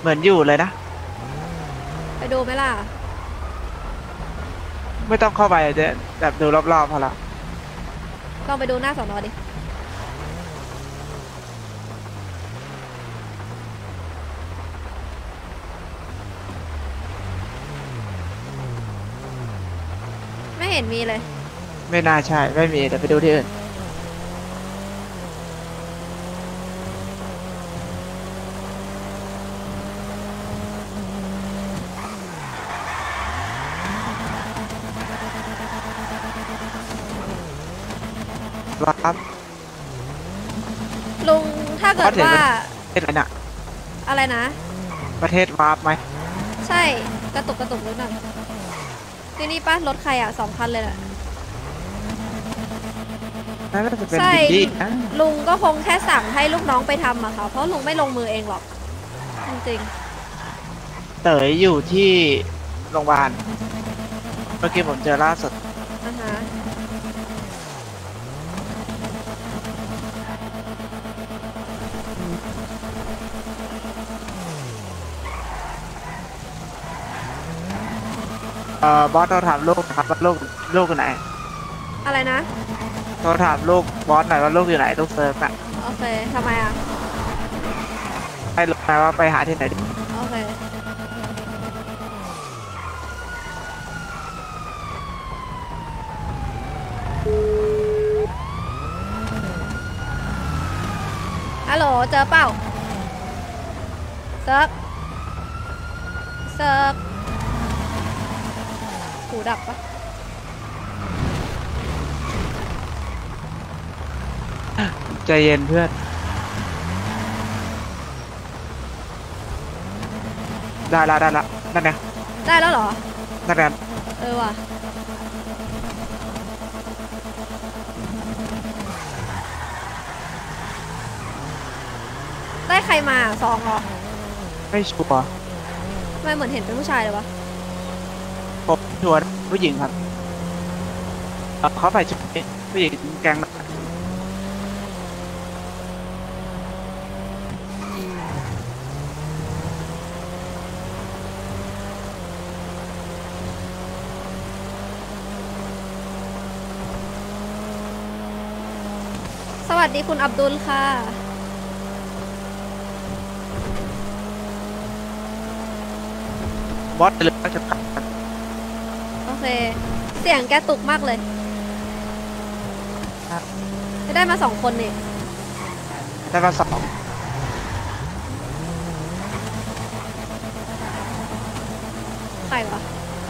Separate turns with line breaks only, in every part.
เหมือนอยู่เลยนะ
ไปดูไหมล่ะ
ไม่ต้องเข้าไปเดี๋ยวแบบดูรอบๆพอละ
ลองไปดูหน้าสอนอดิไม่เห็นมีเลย
ไม่น่าใช่ไม่มีเดี๋ยวไปดูที่อื่นครับ
ลุงถ้าเกิดว่า
ประเทศอะไรน่ะ
อะไรนะ
ประเทศวาร์ปไหม
ใช่กระตุกนิดหน่อยที่นี่ป้ารถใครอ่ะ2 คันเลยน่ะ
น่าจะเป็น
ใช่
บิลลี่นะ
ลุงก็คงแค่สั่งให้ลูกน้องไปทำอะค่ะเพราะลุงไม่ลงมือเองหรอกจริง
เต๋ยอยู่ที่โรงพยาบาลเมื่อกี้ผมเจอล่าสุด
ๆอ่าฮะ
บอสโทรถามลูกนะครับว่าลูกอยู่ไหน
อะไรนะ
โทรถามลูกบอสหน่อยว่าลูกอยู่ไหนลูกเซิร์ฟน่ะ
โอเคทำไมอ่ะ
ให้รู้ไหมว่าไปหาที่ไหนดี
โอเคฮัลโหลเจอเปล่าเซิร์ฟหูดับปะ
ใจเย็นเพื่อนได้ละนั่นไง
ได้แล้วเหรอ
นั่นไง
ว่ะได้ใครมา2เหรอ
ไม่ชัวร์
ทำไมเหมือนเห็นเป็นผู้ชายเลยวะ
ผมชัวร์ผู้หญิงครับเขาใส่ชุดผู้หญิงแกง
สวัสดีคุณอับดุลค่ะ
บอสเลยจะขับ
โอเคเสียงแกตุกมากเลยจะได้มา2 คนนี่
ได้มา2
ใครวะ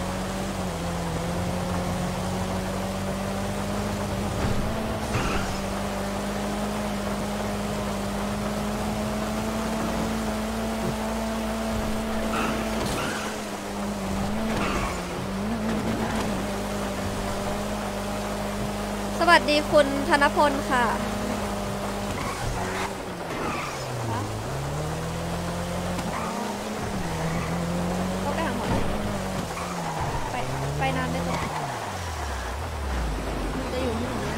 สวัสดีคุณธนพลค่ะก็ไปหาหมอไปนานไม่ตกมันจะอยู่ที่ไหน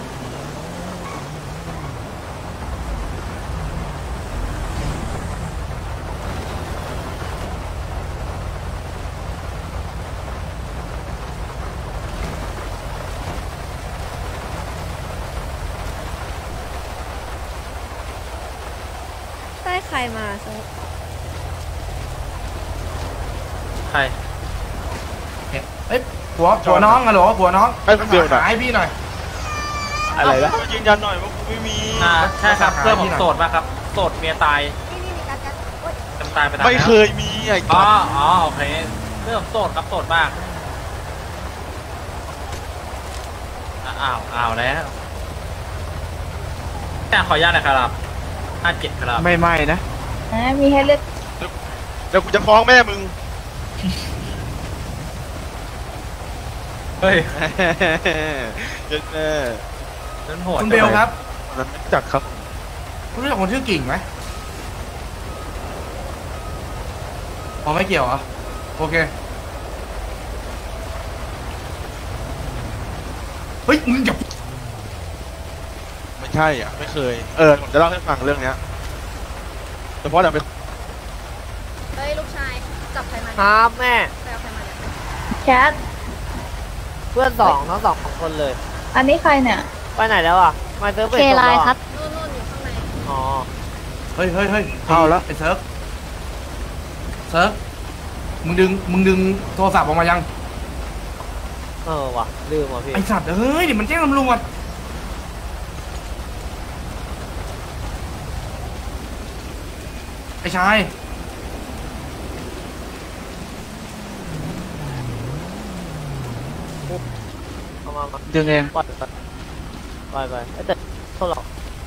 ได้ใครมาเซิร์ฟ
ใคร
เอ้ยผัวน้องอะหรอผัวน้องหายพี่หน่อย
อะไรนะยืนยันหน่อยว่ากูไม่มีใช่ครับเพื่อนผมโสดมากครับโสดเมียตายตายไปไม่เคยมีอ๋อโอเคเพื่อนผมโสดครับโสดมากอ้าวแล้วขออนุญาตนะครับ57ครับ
ไม่นะ
มีให้เลือก
เดี๋ยวกูจะฟ้องแม่มึงเฮ้ย
คุณเบลครับ
รู้จักครับ
คุณรู้จักคนชื่อกิ่งไหมอ๋อไม่เกี่ยวเหรอโอเคเฮ้ยมึงอย่า
ไม่ใช่อ่ะไม่เคยผมจะเล่าให้ฟังเรื่องเนี้ยเฉพาะแต่ไป
เฮ้ยลูกชจับใครมา
ครับแม่
ไปเอาใครมาเนี่ย
แคท
เพื่อนสองทั้งสองคนเลย
อันนี้ใครเนี่ย
ไปไหนแล้วอ่ะมาเซิร์ฟเวท
เค
จบ
ไล
แล้ว
น์ครั
อะ
บนู่นอยู่ข้างใน
อ๋อ
เฮ้ย
เอาแล้ว
ไอ้เซิร์ฟมึงดึงโทรศัพท์ออกมายัง
ว่ะลืมว่ะพี่
ไอ้สัตว์เฮ้ยเดี๋ยวมันแจ้งตำรวจไอ้ชาย
เอามา
ดึงเอง
ปล่อยไปแต่โทษหรอก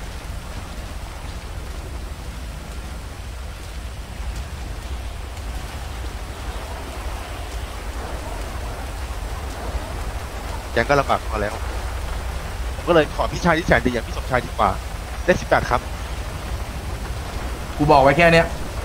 แกงก็ลำบากพอแล้วผมก็เลยขอพี่ชายที่แสนดีอย่างพี่สมชายดีกว่าได้18ครับ
กูบอกไว้แค่เนี้ย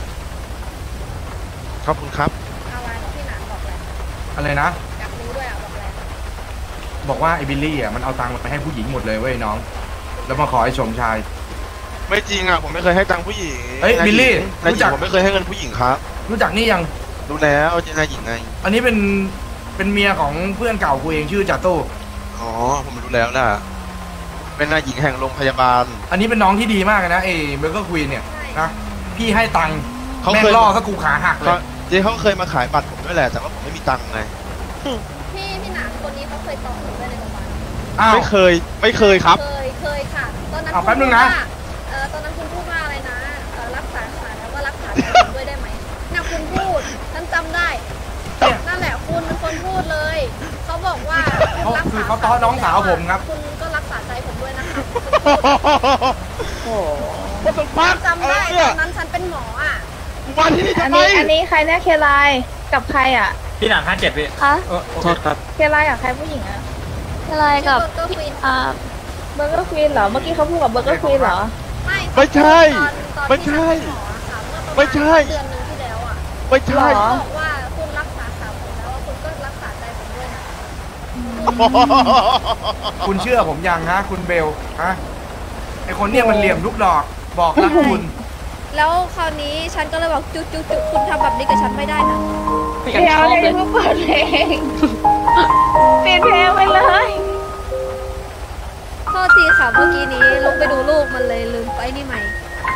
ขอบคุณครับ
อะไรบอกพี่หนานบอกอะไร
อะไรนะ
อยากรู้ด้วยบอกอะไร
บอกว่าไอ้บิลลี่อ่ะมันเอาตังค์ไปให้ผู้หญิงหมดเลยเว้ยน้อง แล้วมาขอไอ้ชมชาย
ไม่จริงอ่ะผมไม่เคยให้ตังค์ผู้หญิง
เฮ้ยบิลลี่
นาย
รู้
หญิ
จั
ง
ก
ผมไม่เคยให้เงินผู้หญิงครับ
รู้จักนี่ยัง
รู้แล้วเจนายหญิงไง
อันนี้เป็นเมียของเพื่อนเก่ากูเองชื่อจ่าตู้
อ๋อผมรู้แล้วนะเป็นนายหญิงแห่งโรงพยาบาล
อันนี้เป็นน้องที่ดีมากเลยนะไอ้เบอร์เกอร์ควีนเนี่ยนะพี่ให้ตังค์
เขา
แม่
เค
ง
ย
ล่อซะกูขาหักเล
เขา
ย
เจ๊เขาเคยมาขายบัตรผมด้วยแหละแต่ว่าผมไม่มีตังค์ไง
พี่หนานคนนี้เขาเคยต่อหนูด้วยในโรงพยาบาล
อ้าว
ไม่เคยครับ
เคยค่ะตอนนั้น
เอาแป๊บนึงนะ
ตอนนั้นคุณพูดว่าอะไรนะรักษาขาแล้วก็รักษาใจผมด้วยได้ไหมเนี่ยคุณพูดฉันจำได้ นั่นแหละคุณเป็นคนพูดเลย เขาบอกว่าคุณรัก
คือ
ษา
เขาต้อนน้องสาวผมครับ
คุณก็รักษาใจผมด้วยนะคะ
โอ้
ว่าสมพัก
จำได้
เนี่ย
ตอนนั้นฉันเป็นหมออ่ะ
กูมาที่นี่
อัน
ทำไม
นี้ใครเนี่ยเคไลน์กับใครอ่ะ
พี่หนัง57พี่
คะ
โทษครับ
เคไลน์กับใครผู้หญิงอ่ะ
เคไลน์กับเบอร์เกอร์ควีน
เบอร์เกอร์ควีนเหรอ เมื่อกี้เขาพูดกับเบอร์เกอร์ควีนเหรอ
ไม่ใช่
ตอน
ไม่ใช่
ที่ฉันเป็นหมออะค่ะเมื่อประ
ไม่
มาณ
ใช่
เดือนหนึงที่แล้วอ่ะ
ไม่ใช่
หรอ
บอกว่าคุณรักษาขาผมแล้วว่าคุณก็รักษาใจผมด้วยนะ
คุณเชื่อผมยังฮะคุณเบลฮะไอคนเนี่ยมันเหลี่ยมลูกดอกบอกรักคุณ
แล้วคราวนี้ฉันก็เลยบอกจุ๊จุ๊จุ๊คุณทำแบบนี้กับฉันไม่ได้นะ
เดี๋ยวเลยเพิ่งเปิดเพลงปิดเพลงไปเลย
โทษทีค่ะเมื่อกี้นี้ลงไปดูลูกมันเลยลืมไปนี่ใหม่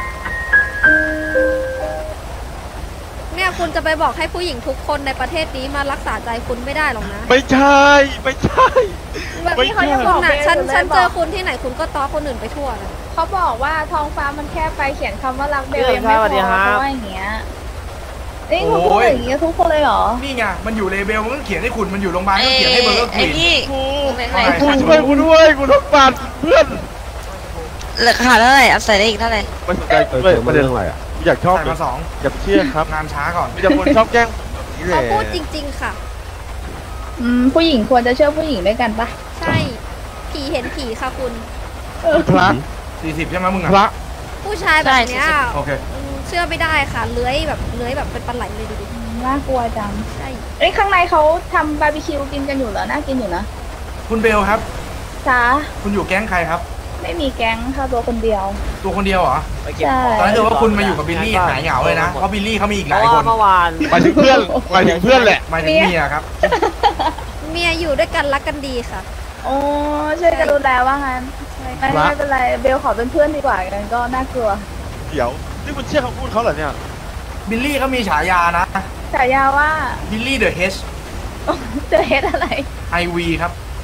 เนี่ยคุณจะไปบอกให้ผู้หญิงทุกคนในประเทศนี้มารักษาใจคุณไม่ได้หรอกนะ
ไม่ใช่ไม่ใช่
แบบนี้เขายังบ
คุ
อก
ณน่ะฉัน
บล
ฉัน
บ
เจ
อ
อก คุณที่ไหนคุณก็ต้อคนอื่นไปทั่วนะ
เขาบอกว่าท้องฟ้ามันแค่ไปเขียนคำว่ารักเบล
เรื่อง
ยังไม่
สวัสดี
พอ
ครับ
เขาว่าอย่างเงี้ยนี่คุณพูดอย่างเงี้ยทุกคนเลยเหรอ
นี่ไงมันอยู่เลเบลมันก็เขียนให้คุณมันอยู่โรงพยาบาลก็เขียนให้เบอร์เกอร์ควีน
กูช่วยกูด้วยกูต้องการเพื่อน
เหลือขาดเท่าไหร่เอาใส่ได้อีกเท่าไหร่
ไม่สนใจกูด้วยประเด็นอะไรอ่ะกูอยากชอบ
ใส่มาสอง
อย่าไปเชื่อครับ
งานช้าก่อน
มีแต่คนชอบแกล้งผมแบบนี้แห
เขา
ละ
พูดจริง ๆ ค่ะ
ผู้หญิงควรจะเชื่อผู้หญิงด้วยกันปะ
ใช่ผีเห็นผีค่ะคุณ
พระ
40ใช่ไหมมึง
พระ
อ่ะ
ผู้ชายแบบเนี้ย
โอเค
เชื่อไม่ได้ค่ะเลื้อยแบบเป็นปลาไหลเลยดูดิ
น่ากลัวจัง
ใช่
เอ้ยข้างในเขาทำบาร์บีคิวกินกันอยู่เหรอ น่ากินอยู่นะ
คุณเบลครับ
จ้า
คุณอยู่แก๊งใครครับ
ไม่มีแก๊งค่ะตัวคนเดียว
ตัวคนเดียวเหรอ
ไปเก็บของ
ตอนนั้นเกิดว่าคุณมาอยู่กับบิลลี่หายเหงาเลยนะเพราะบิลลี่เขามีอีก
เพ
หลาย
ราะ
ค
ว่าน เมื่อวาน
หมายถึงเพื่อนหมายถึงเพื่อนแหละ
หมายถึงเมียครับ
เมียอยู่ด้วยกันรักกันดีค่ะ
โอ้ช่วยกันดูแลว่างั้นไม่เป็นไรเบลขอเป็นเพื่อนดีกว่ากันก็น่ากลัว
เดี๋ยวนี่คุณเชื่อคำพูดเขาเหรอเนี่ย
บิลลี่เขามีฉายานะ
ฉายาว่า
บิลลี่เดอะเฮช
เจอเฮดอะไร
ไอวีครับ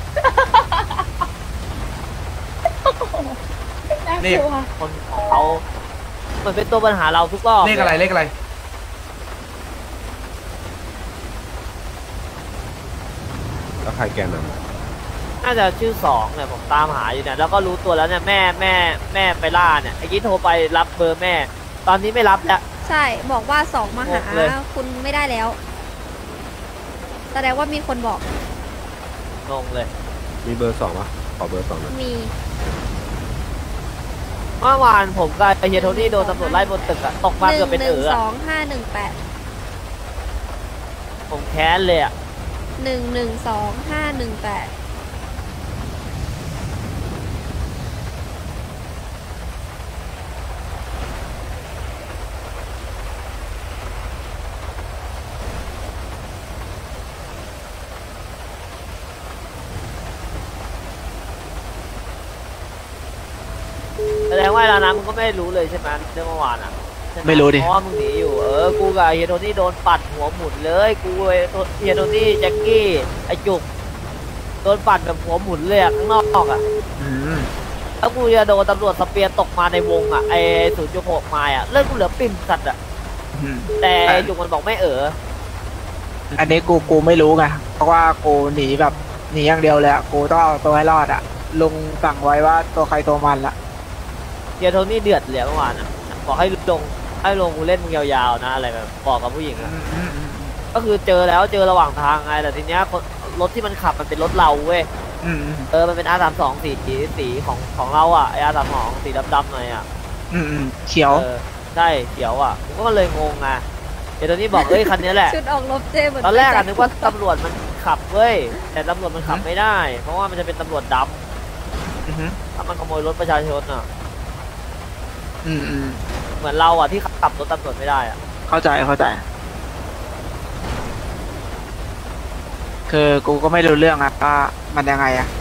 น่ากลัว
คนของเขาเหมือนเป็นตัวปัญหาเราทุกรอบ
เลขอะไรเลขอะไร
แล้วใครแกน
น่าจะชื่อ2เนี่ยผมตามหาอยู่เนี่ยแล้วก็รู้ตัวแล้วเนี่ยแม่ไปล่าเนี่ยไอ้กี้โทรไปรับเบอร์แม่ ตอนนี้ไม่รับแล้ว
ใช่บอกว่า2มาหาง
งเลย
คุณไม่ได้แล้ว แสดงว่ามีคนบอก
งงเลย
มีเบอร์2ป่ะขอเบอร์2หน่อย
มี
เมื่อวานผมกับไอเฮียโทนี่โดนตำรวจไล่บนตึกอะตกมาเกือบเป็นอะ
112-518
ผมแค้นเลยอะ
112-518
แสดงว่าแล้วนะมึงก็ไม่รู้เลยใช่ไหมเรื่องเมื่อวานอ่ะใช่ห
ไม่รู้ดิ
เพราะว่ามึงหนีอยู่กูกับเฮียโทนี่โดนปัดหัวหมุนเลยกูเฮียโทนี่แจ็คกี้ไอจุกโดนปัดแบบหัวหมุนเลยอะข้างนอกอ่ะ
อืม
แล้วกูจะโดนตำรวจสเปียร์ตกมาในวงอ่ะไอ้0.6 ไมล์อ่ะเลือดกูเหลือปิ่มสัตว์อ่ะ
อืม
แต่ไอ้จุกมันบอกไม่
อันนี้กูไม่รู้ไงเพราะว่ากูหนีแบบหนีอย่างเดียวเลยอะกูต้องเอาตัวให้รอดอะลุงสั่งไว้ว่าตัวใครตัวมันละ
เฮียโทนี่เดือดเลยเมื่อวานอ่ะบอกให้ลงกูเล่นมึงยาวๆนะอะไรแบบบอกกับผู้หญิงอ่ะก็คือเจอระหว่างทางไงแต่ทีเนี้ยรถที่มันขับมันเป็นรถเราเว้ย
อืม
มันเป็น R32 สีของเราอ่ะไอ R32 สีดำๆหน่อยอ่ะ
เขียว
ใช่เขียวอ่ะผมก็เลยงงไงเดี๋ยวตอนนี้บอกเอ้ยคันนี้แหละ
ชุดออกรบเจเหมือน
ตอนแรกนึกว่าตำรวจมันขับเว้ยแต่ตำรวจมันขับไม่ได้ เพราะว่ามันจะเป็นตำรวจดำถ้ามันขโมยรถประชาชนอ่ะเหมือนเราอ่ะที่ขับรถตำรวจไม่ได้อ่ะ
เข้าใจคือกูก็ไม่รู้เรื่องอะว่ามันยังไงอะ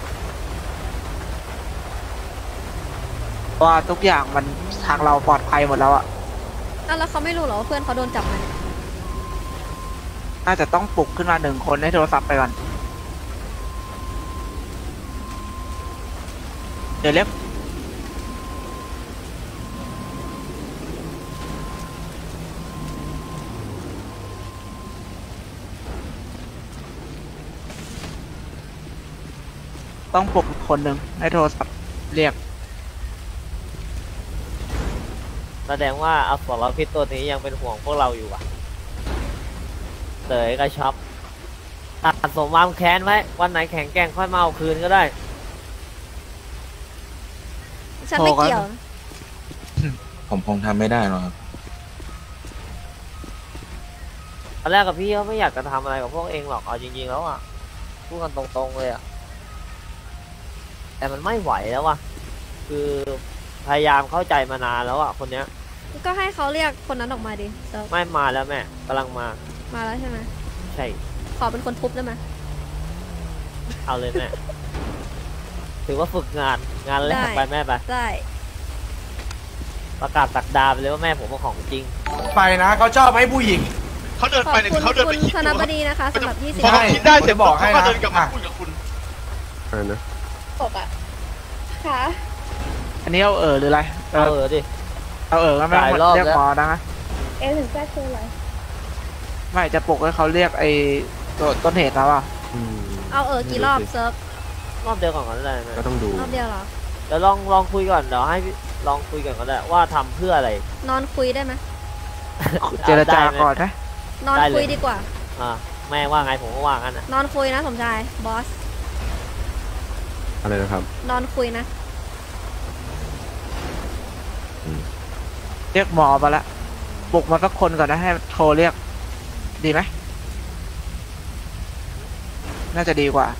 เพราะว่าทุกอย่างมันทางเราปลอดภัยหมดแล้วอะ
แล้วเขาไม่รู้เหรอว่าเพื่อนเขาโดนจับมาเนี่ย
น่าจะต้องปลุกขึ้นมา1 คนให้โทรศัพท์ไปก่อนเดี๋ยวเรียกต้องปลุกคนหนึ่งให้โทรศัพท์เรียก
แสดงว่าอสรพิษตัวนี้ยังเป็นห่วงพวกเราอยู่อ่ะเต๋ยก็ช็อปตัดสมความแค้นไว้วันไหนแข็งแกร่งค่อยมาเอาคืนก็ได้
ฉันไม่เกี่ยว
ผมคงทำไม่ได้หรอกครับ
ตอนแรกกับพี่ก็ไม่อยากจะทำอะไรกับพวกเองหรอกเอาจริงๆแล้วอ่ะพูดกันตรงๆเลยอ่ะแต่มันไม่ไหวแล้วอ่ะคือพยายามเข้าใจมานานแล้วอ่ะคนเนี้ย
ก็ให้เขาเรียกคนนั้นออกมาดิเซิร์ฟ
ไม่มาแล้วแม่กำลังมา
มาแล้วใช่ไหม
ใช่
ขอเป็นคนทุบได้ไหม
เอาเลยแม่ ถือว่าฝึกงานแรก
ได้
ไปแม่ไป
ได้
ประกาศสักดาไปเลยว่าแม่ผมเป็นของจริง
ไปนะเขาชอบให้ผู้หญิง
เขาเดิน
ขอบ
ไปเนี่ย
คุณ
เขาเดิน
คุ
ไป
ณ
คิด
ธนบดีนะคะสำหรับ
พอเขาคิดได้เสร็จ
บอกให้
เขา
นะ
ก็เดินกลับมาคุยกับคุณ
ตกอ่ะค่ะ
อันนี้เอาหรืออะไร
ดิ
เอาก็ไม่
หลาย
ต้อง
รอบ
เรียก
แล้ว
หมอนะ
เอถึงแจ้คืออะไร
ไม่จะปลุกให้เขาเรียกไอ้ตัวต้นเหตุแล้วอ่ะ
เอากี่รอบเซิร์ฟ
รอบเดียวก่อนก็ได้แม่
ก็ต้องดู
รอบเดียวเหรอ
เดี๋ยวลองคุยก่อนเดี๋ยวให้ลองคุยกันก็ได้ว่าทำเพื่ออะไร
นอนคุยได้ไหม
เจรจาก่อนนะ
นอน
ได้เลย
คุยดีกว่า
แม่ว่าไงผมก็ว่างั้นอ่ะ
นอนคุยนะสมชายบอส
อะไรนะครับ
นอนคุยนะ
เรียกหมอมาละปลุกมาสักคนก่อนนะให้โทรเรียก ดีไหมน่าจะดีกว่า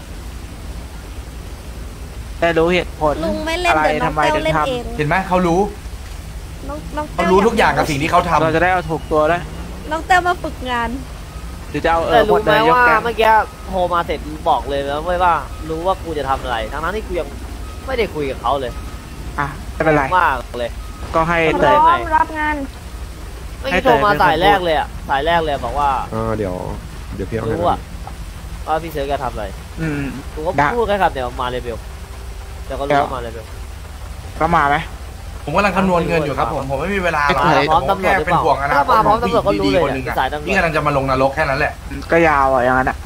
ได้รู้เหตุผล
ลุงไม่เล่น
อะไร
เดี๋ยวน้อง
ทำไม
แต้ว
ถึง
เล่น
ท
เอง
เห็นไหมเขารู้
น้อง
เขารู้ทุกอย่างกับสิ่งที่เขาทำ
ำเราจะได้เอาถูกตัวได้
น้องแต้วมาฝึกงาน
หรือจะเอา
แต่
หม
รู้
ด
ไหม
เลยยก
ว่า
แก๊ง
เมื่อกี้โทรมาเสร็จบอกเลยแล้วไม่ว่ารู้ว่ากูจะทำอะไรทั้งที่กูยังไม่ได้คุยกับเขาเลย
อ่ะไม่เป็นไร
มากเลย
ก็ให้
พ
เต
ร้
ย
อมรับงาน
ไม่คิดโทรมาสายแรกเลยอ่ะสายแรกเลยบอกว่า
เดี๋ยวพี่เอาให้
รู้อ่ะว่าพี่เซิร์ฟจะทำอะไร
อืม
กูก็
ได้
พูดแค่คำเดียวมาเลยเบลเดี๋ยวก็รู้ว่ามาเลยเบล
ก็มาไหม
ผมกำลังคำนวณเงินอยู่ครับผมไม่มีเวลาหรอก
มาพร้อมตำรวจ
แค่
หรือ
เป็น
เปล่า
ห่วงอนา
ถ้า
คต
มาพร้อม
ของ
ตำรวจก็
ผู้หญิง
รู้
ดี
เลย
ๆคนหนึ่ง
เนี่ย
อะ
สายตำรว
นี่
จ
กำลังจะมาลงนรกแค่นั้นแหละ
ก็ยาวอ่ะอย่างนั้นอ่ะ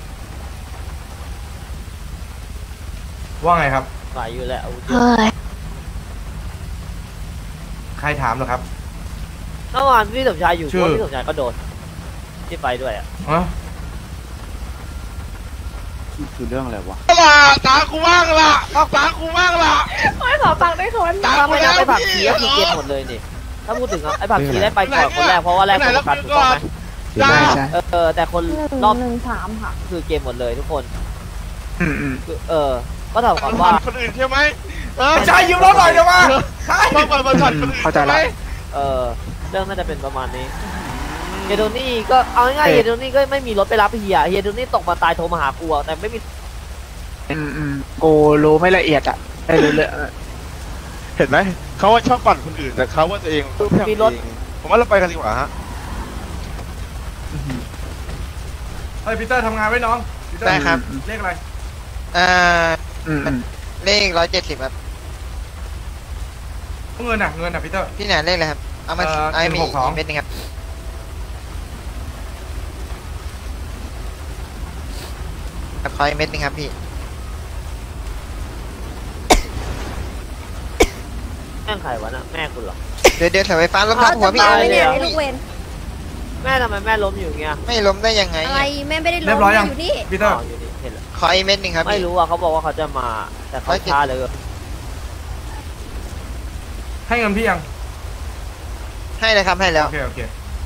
ว่าไงครับ
สายอยู่แหละอาวุธเย
เฮ้
อะ
ย
ใครถามเหรอครับ
เมื่อวานพี่สมชายอยู่
ชื่อ
พี่สมชายก็โดนที่ไปด้วยอ่ะ
ฮะ
คือเรื่องอะไรวะ
ล่ะตากูว่างล่ะตากูว่างล่ะ
ไม่ขอฟังด้วยคน
ตา
ถ้า
กู
ไม่
แล้
นับ
ว
ไอ้ผัก
พี่
ชีก็คือเกมหมดเลยนี่ถ้าพูดถึงไอ้ผักชีได้ไปก่อนคนแรกเพราะว่าแรกผมประกันถูกต้องไหม
จ้า
ใช่
แต่คนรอบ
113ค่ะ
คือเกมหมดเลยทุกคน
อืม
คือก็เท่ากับว่า
คนอื่นใช่ไหม
ใช่ยืมรถหน่อยเดี๋ยวมาใช่
ต้องมาช็อตคนอื่น
เข้าใจ
ใช่ไหม
ละ
เรื่องน่าจะเป็นประมาณนี้เฮโดนี่ก็เอาง่ายๆเฮโดนี่ก็ไม่มีรถไปรับเฮียโดนี่ตกมาตายโทรมาหากูแต่ไม่มี
กูรู้ไม่ละเอียดอ่ะไม่รู้เลย
เห็นไหมเขาว่าชอบปั่นคนอื่นแต่เขาว่าตัวเองรู้แค่ตัวเองผมว่าเราไปกันดีกว่าฮะ
เฮ้ยพีเตอร์ทำงานไว้น้องพีเตอร์
ได้ครับ
เลขอะไร
เลข170ครับ
เงินอ่ะพีเตอร์
พี่หนาเลขอะไรครับเอามาเอามีอีกเม็ดนึงครับขออีกเม็ดนึงครับพี่
แม่งใครวะน่ะแม่คุณเหรอ
เดี๋ยวเสาไฟฟ้าล้ม
เขา
ทับหัว
จะ
พี่
มา
เอา
ไหม
เลย
เนี่ย
เหรอ
ไอ้ลูกเวน
แม่ทำไมแม่ล้มอยู่เงี้ย
ไม่ล้มได้ยังไง
อะไรแม่ไม่ได้ล้
เรีย
ม
บร้อยยัง
อยู่นี่
พีเตอร์
อยู่นี่เห็นแล้ว
ขออีกเม็ดนึงครับ
ไม่
พี่
รู้อ่ะเขาบอกว่าเขาจะมาแต่เขาช้าเลย
ให้เงินพี่ยัง
ให้เลยครับให้แล้ว
โอเค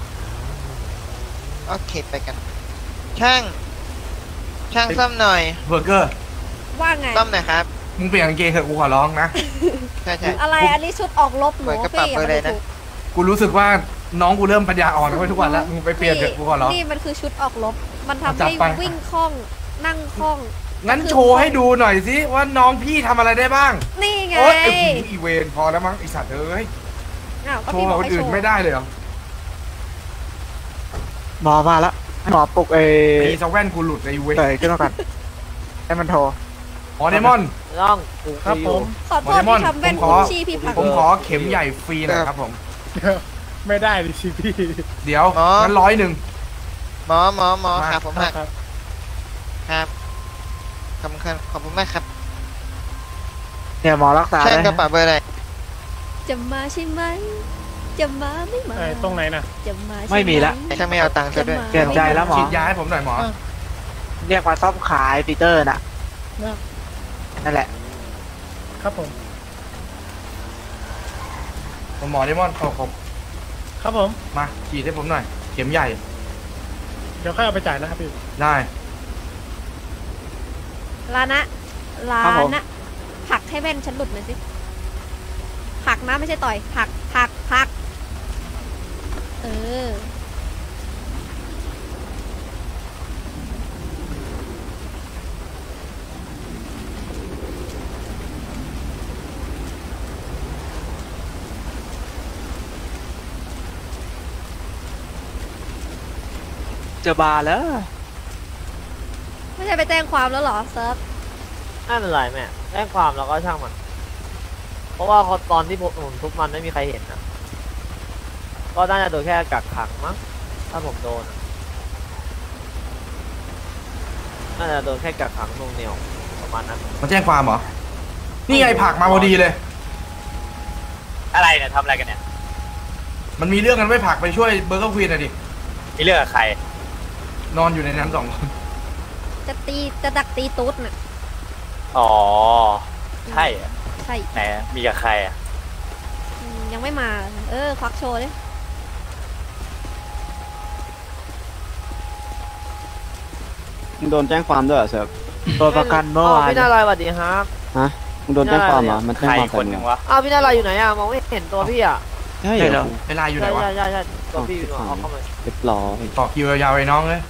โอเคไปกัน ช่างซ่อมหน่อย
เบอร์เกอร์
ว่าไง
ซ่อมหน่อยครับ
มึงเปลี่ยนกางเกงเถอะกูขอร้องนะ
ใช่
อะไรอันนี้ชุดออกลบหนู
เปิดกระเป๋า
พี่อย่า
ไป
มา
เลย
ดู
นะ
ถูก
กูรู้สึกว่าน้องกูเริ่มปัญญาอ่อนขึ้นทุกวันแล้วมึงไปเปลี่ยนเถอะกูขอร้อง
นี่มันคือชุดออกลบ มันทำ
จัด
ให้
ไป
วิ่งคล่องนั่งคล่อง
งั้นโชว์ให้ดูหน่อยสิว่าน้องพี่ทำอะไรได้บ้าง
นี่ไง
โอ๊ยไอ้ผู้หญิงอีเวนพอแล้วมั้งไอสัตว์เอ้ย
อ้าวก็
โช
พี่
ว์
บอก
คน
ให้
อื่
โช
น
ว์
ไม่ได้เลยเหรอ
หมอมาแล้วหมอปลุกไอ้
มีสแว่นกูหลุดในเวน
เตยขึ้นมาก่อนให้มันโทร
อ๋อเดมอน
ร่องกู
ครับผม
ขอโทษที่ทำแว่น
ผมขอ
ชี้พี่พัง
ผมขอเข็มใหญ่ฟรีหนะครับผม
ไม่ได้ดิชิพี่
เดี๋ยวงั้น100
หมอครับผมหักครับขอบคุณมากครับ
เนี่ยหมอรักษา
ช่าง
ได้
กระเป๋าเบอร์อะไร
จะมาใช่ไหมจะมาไม่มา
ตรงไหนนะ
จะมาใช่ห
ไม่มีละ
ช่างไม่เอาตังค์ซะด้วย
เปลี่ยนใจแล้วหมอ
ฉีดยาให้ผมหน่อยหมอ
เรียกมาซ่อมขายปีเตอร์น่ะนั่นแหละ
ครับผม
ผมหมอเดมอนขอบ
ครับผม
มาฉีดให้ผมหน่อยเข็มใหญ่
เดี๋ยวค่อยเอาไปจ่ายนะครับพี่
ได้
ลานะ
ครับผม
หักให้แว่นฉันหลุดหน่อยสิหักนะไม่ใช่ต่อยหักเออ
จะบาแล้ว
ไม่ใช่ไปแจ้งความแล้วเหรอเซิร์ฟ
ไม่เป็นไรแม่แจ้งความแล้วก็ช่างมัน เพราะว่าตอนที่ผมทุบมันไม่มีใครเห็นนะก็น่าจะโดนแค่กักขังมั้งถ้าผมโดนน่าจะโดนแค่กักขังตรงเหนียวประมาณนั้น
มาแจ้งความเหรอ นี่ไงผักมาพอดีเลย
อะไรเนี่ยทำอะไรกันเนี่ย
มันมีเรื่องกันไม่ผักไปช่วยเบอร์เกอร์ควีนหน่อยดิ
มีเรื่องกับใคร
นอนอยู่ในนั้น2 คน
จะดักตีตุ๊ดน่ะ
อ๋อใช่อะ
ใช่
ไหนมีกับใครอ่ะ
ยังไม่มาควักโชว์ดิ
มึงโดนแจ้งความด้วยเหรอเซิร์ฟ
ตัวประกันเมื่อวาน
พี่นารายสวัสดีครับ
ฮะ มึงโดนแจ้งความเหรอ มันแจ้ง
ใคร
ความ
คน
ใส่
ห
มึ
นึ่
ง
งวะ
อ้าวพี่นารายอยู่ไหนอ่ะมองไม่เห็นตัวพี่อ่ะ
ใช่เหรอ
เวลาอยู่ไหน
ใช่
วะ
ใช่ตัวพี่อยู่เอาเข้ามา
เรียบร้อย
ต่อคิวยาวๆไอ้น้องเลย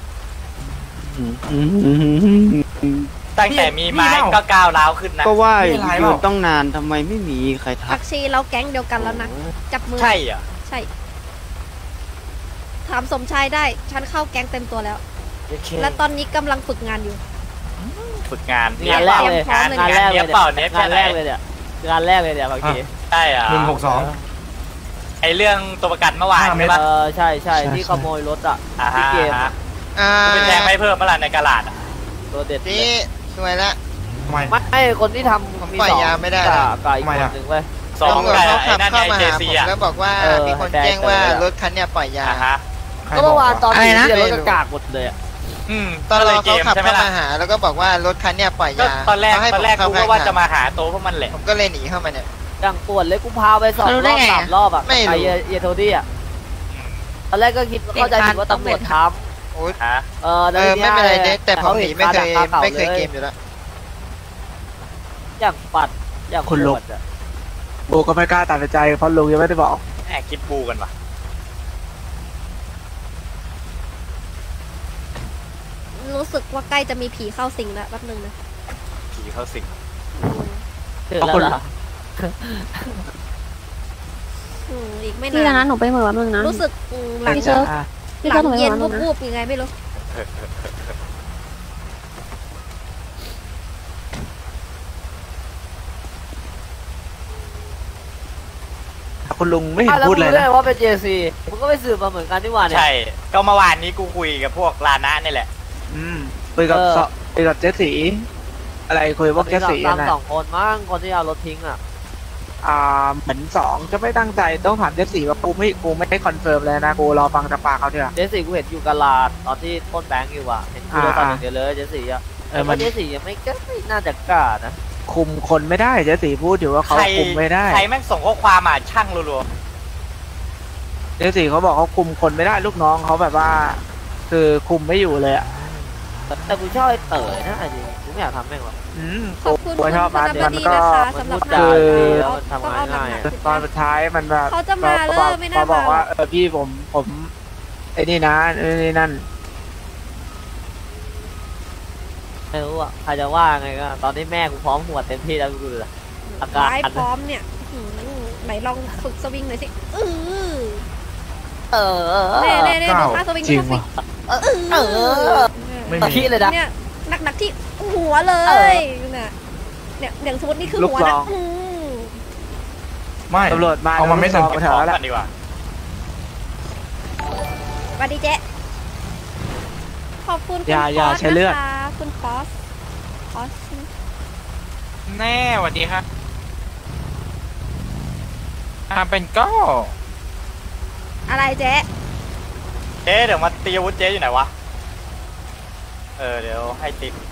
ตั้งแต่มีไม้ก็ก้าวร้าวขึ้นนะ
ก็ว่า
ไม่เป็นไรหร
ยื
อก
นต้องนานทำไมไม่มีใครทั
ผั
ก
กชีเราแก๊งเดียวกันแล้วนะจับมือ
ใช่เหรอ
ใช่ ถามสมชายได้ ฉันเข้าแก๊งเต็มตัวแล้ว และตอนนี้กำลังฝึกงานอยู่
ฝึกงาน
งานแรกเลย
พร้อมเลย
งานแรกเลย
เนี้ยเปล่าเนี้ย
งานแรกเลยเนี่ยงานแรกเลยเนี่ยบางที
ใช่เหรอ
162
ไอเรื่องตัวประกันเมื่อวาน
5 เม
ใช่
ตร
ปะ
ใช่ที่ขโมยรถอ่ะ
อ่าฮะ
ที่เกม
เป็นแทงไม่เพิ่มเมื่อไหร่ในกระดาษอ่ะ
ตัวเด็ด
นี่สวยละ
ทำไม
ไม่คนที่ทำ
ผม
มี
ปล่อย
สอง
ยาไม่ได้
กับอีกคนหนึ่งเว้ย
สอง
ตำรวจ
กับ
เขา
ไอ้
ขับ
นั่น
เข้า
ไง
มา
เจ
หาผ
ซี
ม
อ่ะ
แล้วบอกว่า
เออ
มีคนแจ้งว่า
แจ้งเลยอะ
รถคันเนี้ยปล่อยยา
อ่าฮะ
ใคร
ก็เมื่อวาน
บก
ตอน
อะไรนะ
ที่รถกระกากหมดเลยอ่ะ
ตอน
ก็เล
เรา
ยเก
เขา
ม
ขับ
ใช่ไหม
เข้า
ล่ะ
มาหาแล้วก็บอกว่ารถคันเนี้ยปล่อย
ก็
ยา
ตอนแรก
เขาให้
กู
เข้
ก็ว่า
ข้ง
จะมาหาโต๊ะพวกมันแหละ
ผมก็เลยหนีเข้ามาเนี่ย
อย่างปวดเลยกูพาไป2 ร
รู้ได้
อบ
ไงอะ
3 รอบอ่ะ
ไม่รู้
ไอ้เยโทดี้อ่ะตอนแรกก็คิดเข้าใจผิดว่าตำรวจท
โอ๊ย
ฮะ
ำ
ไม่เป็นไรเด็แต่ผมหนีไม่เคย
ขาดัก
ไม่เคย
ขา
เก
ก่าม
อยู่แล้ว
อย่างปัดอย่าง
คุณลุง
ปวดอะ
กูก็ไม่กล้าตัดสินใจเพราะลุงยังไม่ได้บอก
แหมคิดบูกันวะ
รู้สึกว่าใกล้จะมีผีเข้าสิงแล้วแป๊บนึงนะ
ผีเข้าสิง
ตื่นแล้วเหรอ
อีกไม่
พี่
นาน
นะหนูไปเหมือนวันนึงนะ
รู้สึกหลัง
พี่เซิร์ฟ พี่
หลั
เซิร์ฟหนูไป
งเย็น
เหมือนวันนึง
วู
นะ
บๆยังไงไม่รู้
คุณลุงไม่เห็น
แล้ว
พูดเลย
รู้ได้
นะ
ว่าเป็น JC มึงก็ไปสืบมาเหมือนกันนี่หว่าเนี่ย
ใช่ ก็เมื่อวานนี้กูคุยกับพวกลานะนี่แหละ
คุยกับคุยกับเจ๊สีอะไรคุยพวกเจ๊สี
ตาม
นะ
2 คนมั้งคนที่เอารถทิ้งอ่ะ
เหมือน2จะไม่ตั้งใจต้องถามเจ๊สีว่ากูไม่ได้คอนเฟิร์มเลยนะกูรอฟังจากปากเขาเถอะ
JC กูเห็นอยู่กะลาดตอนที่ต้นแบงค์อยู่อ่ะเห็นกูเลยตอนอย่างเดียวเลย JC อ่ะแต่ว่า JC ยังไม่น่าจะกล้านะ
คุมคนไม่ได้เจ๊สีพูดอยู่ว่าเขา
ใคร
คุมไม่ได้
ใครแม่งส่งข้อความมาช่างรัว
เจ๊สีเขาบอกเขาคุมคนไม่ได้ลูกน้องเขาแบบว่า คือคุมไม่อยู่เลยอ่ะ
แต่กูชอบไอ้เต๋อนะจริงกูไม่อยากทำแม่งหรอก
ขอบคุณ
กูชอบมัน
คุณ
มัน
ดี
ก็
นะคะ
มัน
สำห
พู
รับ
ดจา
คือ
ดีแล้วมันทำงานง่าย
ตอนสุดท้ายมันแบบ
เขาจะมาเลิกไม่น่า
เขาบอก
มา
ว่าพี่ผมไอ้นี่นะนี่นั่น
ไม่รู้อ่ะใครจะว่าไงก็ตอนนี้แม่กูพร้อมหัวเต็มที่แล้วกูดูเลยอาการ
ไว้พร้อมเนี่ยไหนลองฝึกสวิงหน่อยสิเน่ดูท่าสวิง
จริง
ท่าสวิ
ว่ะ
ง
ไม่มี
ขี้เลยนะ
เนี่ยหนักที่หัวเลยเนี่ยอย่างสมมตินี่คือหัวนะ
ไม่
ตำรวจมา
เอามาไม่
ส
ถึ
อง ง
ๆ
แถ
ข
ว
อ
แล้ว
กันดีกว่า
สวัสดีเจ๊ขอบคุณคุณ
อย่า
คอส
ใช้เลือด
นะคะคุณคอส
แน่สวัสดีครับเป็นก็
อะไรเจ๊
เจ๊เดี๋ยวมาตีอาวุธเจ๊อยู่ไหนวะ เดี๋ยวให้ติด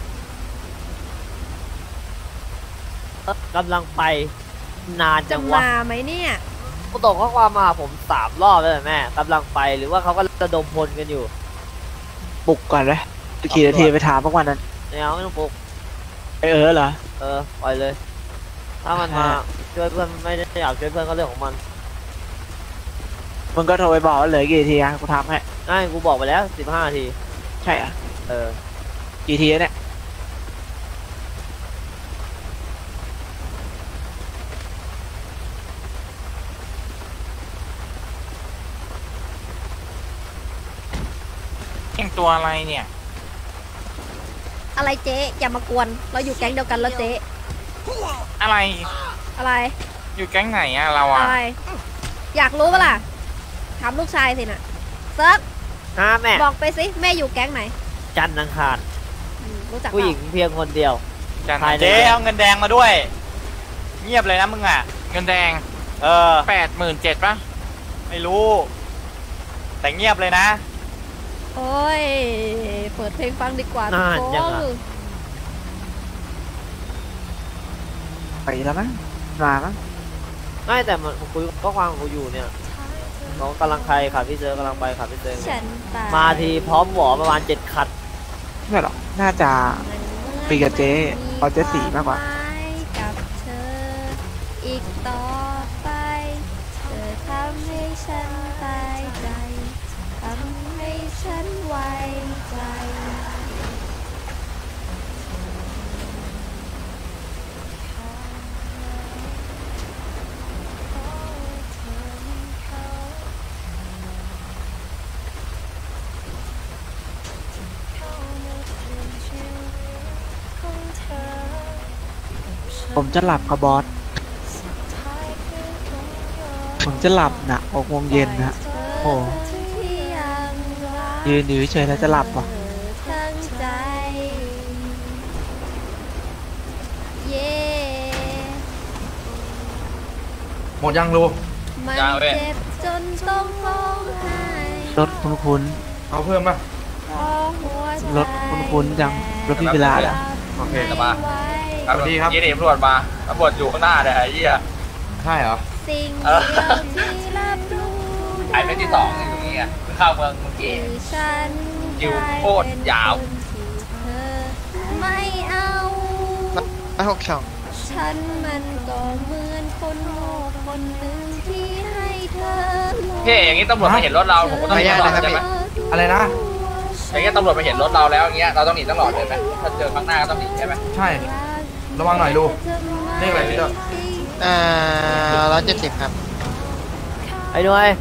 กำลังไปนาน
จะ
จังวะ
มาไหมเนี่ย
กูตกข้อความมาผม3 รอบแล้วแม่กำลังไปหรือว่าเขาก็ระดมพลกันอยู่
ปลุกก่อนเลยกี่นาทีไปถามพวกมันนั้น
ไม่เอาไม่ต้องปลุก
เหรอ
ปล่อยเลย ถ้ามันมาช่วยเพื่อนไม่ได้อยากช่วยเพื่อนก็เรื่องของมัน
มึงก็โทรไปบอกว่าเหลือกี่นาทีอะกูทำให้
ง่ายกูบอกไปแล้ว15 นาที
ใช่อะ
เออ
กี่ทีเนี่ย
ตัวอะไรเนี่ย
อะไรเจ๊อย่ามากวนเราอยู่แก๊งเดียวกันแล้วเจ๊
อะไร
อะไร
อยู่แก๊งไหนอะเราอะ
อะไร อยากรู้ปะล่ะถามลูกชายสินะเซิร์ฟ
แม่
บอกไปสิแม่อยู่แก๊งไหน
จันทร์อังคาร
รู้จักเป
ผู้หญิ
ล่าง
เพียงคนเดียว ภายใน
เจ๊เอาเงินแดงมาด้วย เงียบเลยนะมึงอ่ะ
เงินแดง 87,000ป่ะ
ไม่รู้ แต่เงียบเลยนะ
โอ้ยเปิดเพลงฟังดีกว่าทุกคน
ไปแล้วมั้งมามั้ง
ไม่แต่มันคุยก็ความกูอยู่เนี่ยน้องกำลังใครค่ะพี่เจอกำลังไปค่ะพี่เจอ
ฉันตาย
มาทีพร้อมหวอประมาณ7 คัน
ไม่หรอกน่าจะปีกับเจ๊เอาเจ๊สีมากกว่า
กับเธออีกต่อไปเธอทำให้ฉันตายใจทำให้ฉันไว้ใจ
ผมจะหลับกับบอส ผมจะหลับนะ6 โมงเย็นนะโอ้ยืนอยู่เฉยๆแล้วจะหลับว่ะ
ทั้งใจเย่
หมดยังรู
มันเจ็บจนต้องร้องไห้
รถคุ้น
เอาเพิ่มป่ะ
เพราะหัวใจ
ๆรถคุ้นๆจังรถพี่เวลาอ่ะ
โอเค
ไม่ไหว
สวัสดีครับ
ยี่นี่ตำรวจมาตำรวจอยู่ข้างหน้าเลยไอ้เหี้ย
ใช่เหรอ
สิ่งเดียวที่รับรู้
ไอ้เป็นที่2อยู่ตรงนี้อ่ะคือเข้าเมืองเมื่อ
คื
กี้
อฉัน
อยู่โคตรยาว
ไม่เอา
มา6 ช่อง
ฉันมันก็เหมือนคนโง่คนหนึ่งที่ให้เธอ
เฮ้ยอย่างนี้ตำรวจมาเห็นรถเราผมก็ต้องหนีตลอดใช่ไหม
อะไรนะ
อย่างนี้ตำรวจมาเห็นรถเราแล้วอย่างเงี้ยเราต้องหนีตลอดใช่ไหมถ้าเจอข้างหน้าก็ต้องหนีใช่ไหม
ใช่ ระวังหน่อยรูเลขอะไรพี่เจ้า
170 ครับ
ไอ้หน่วย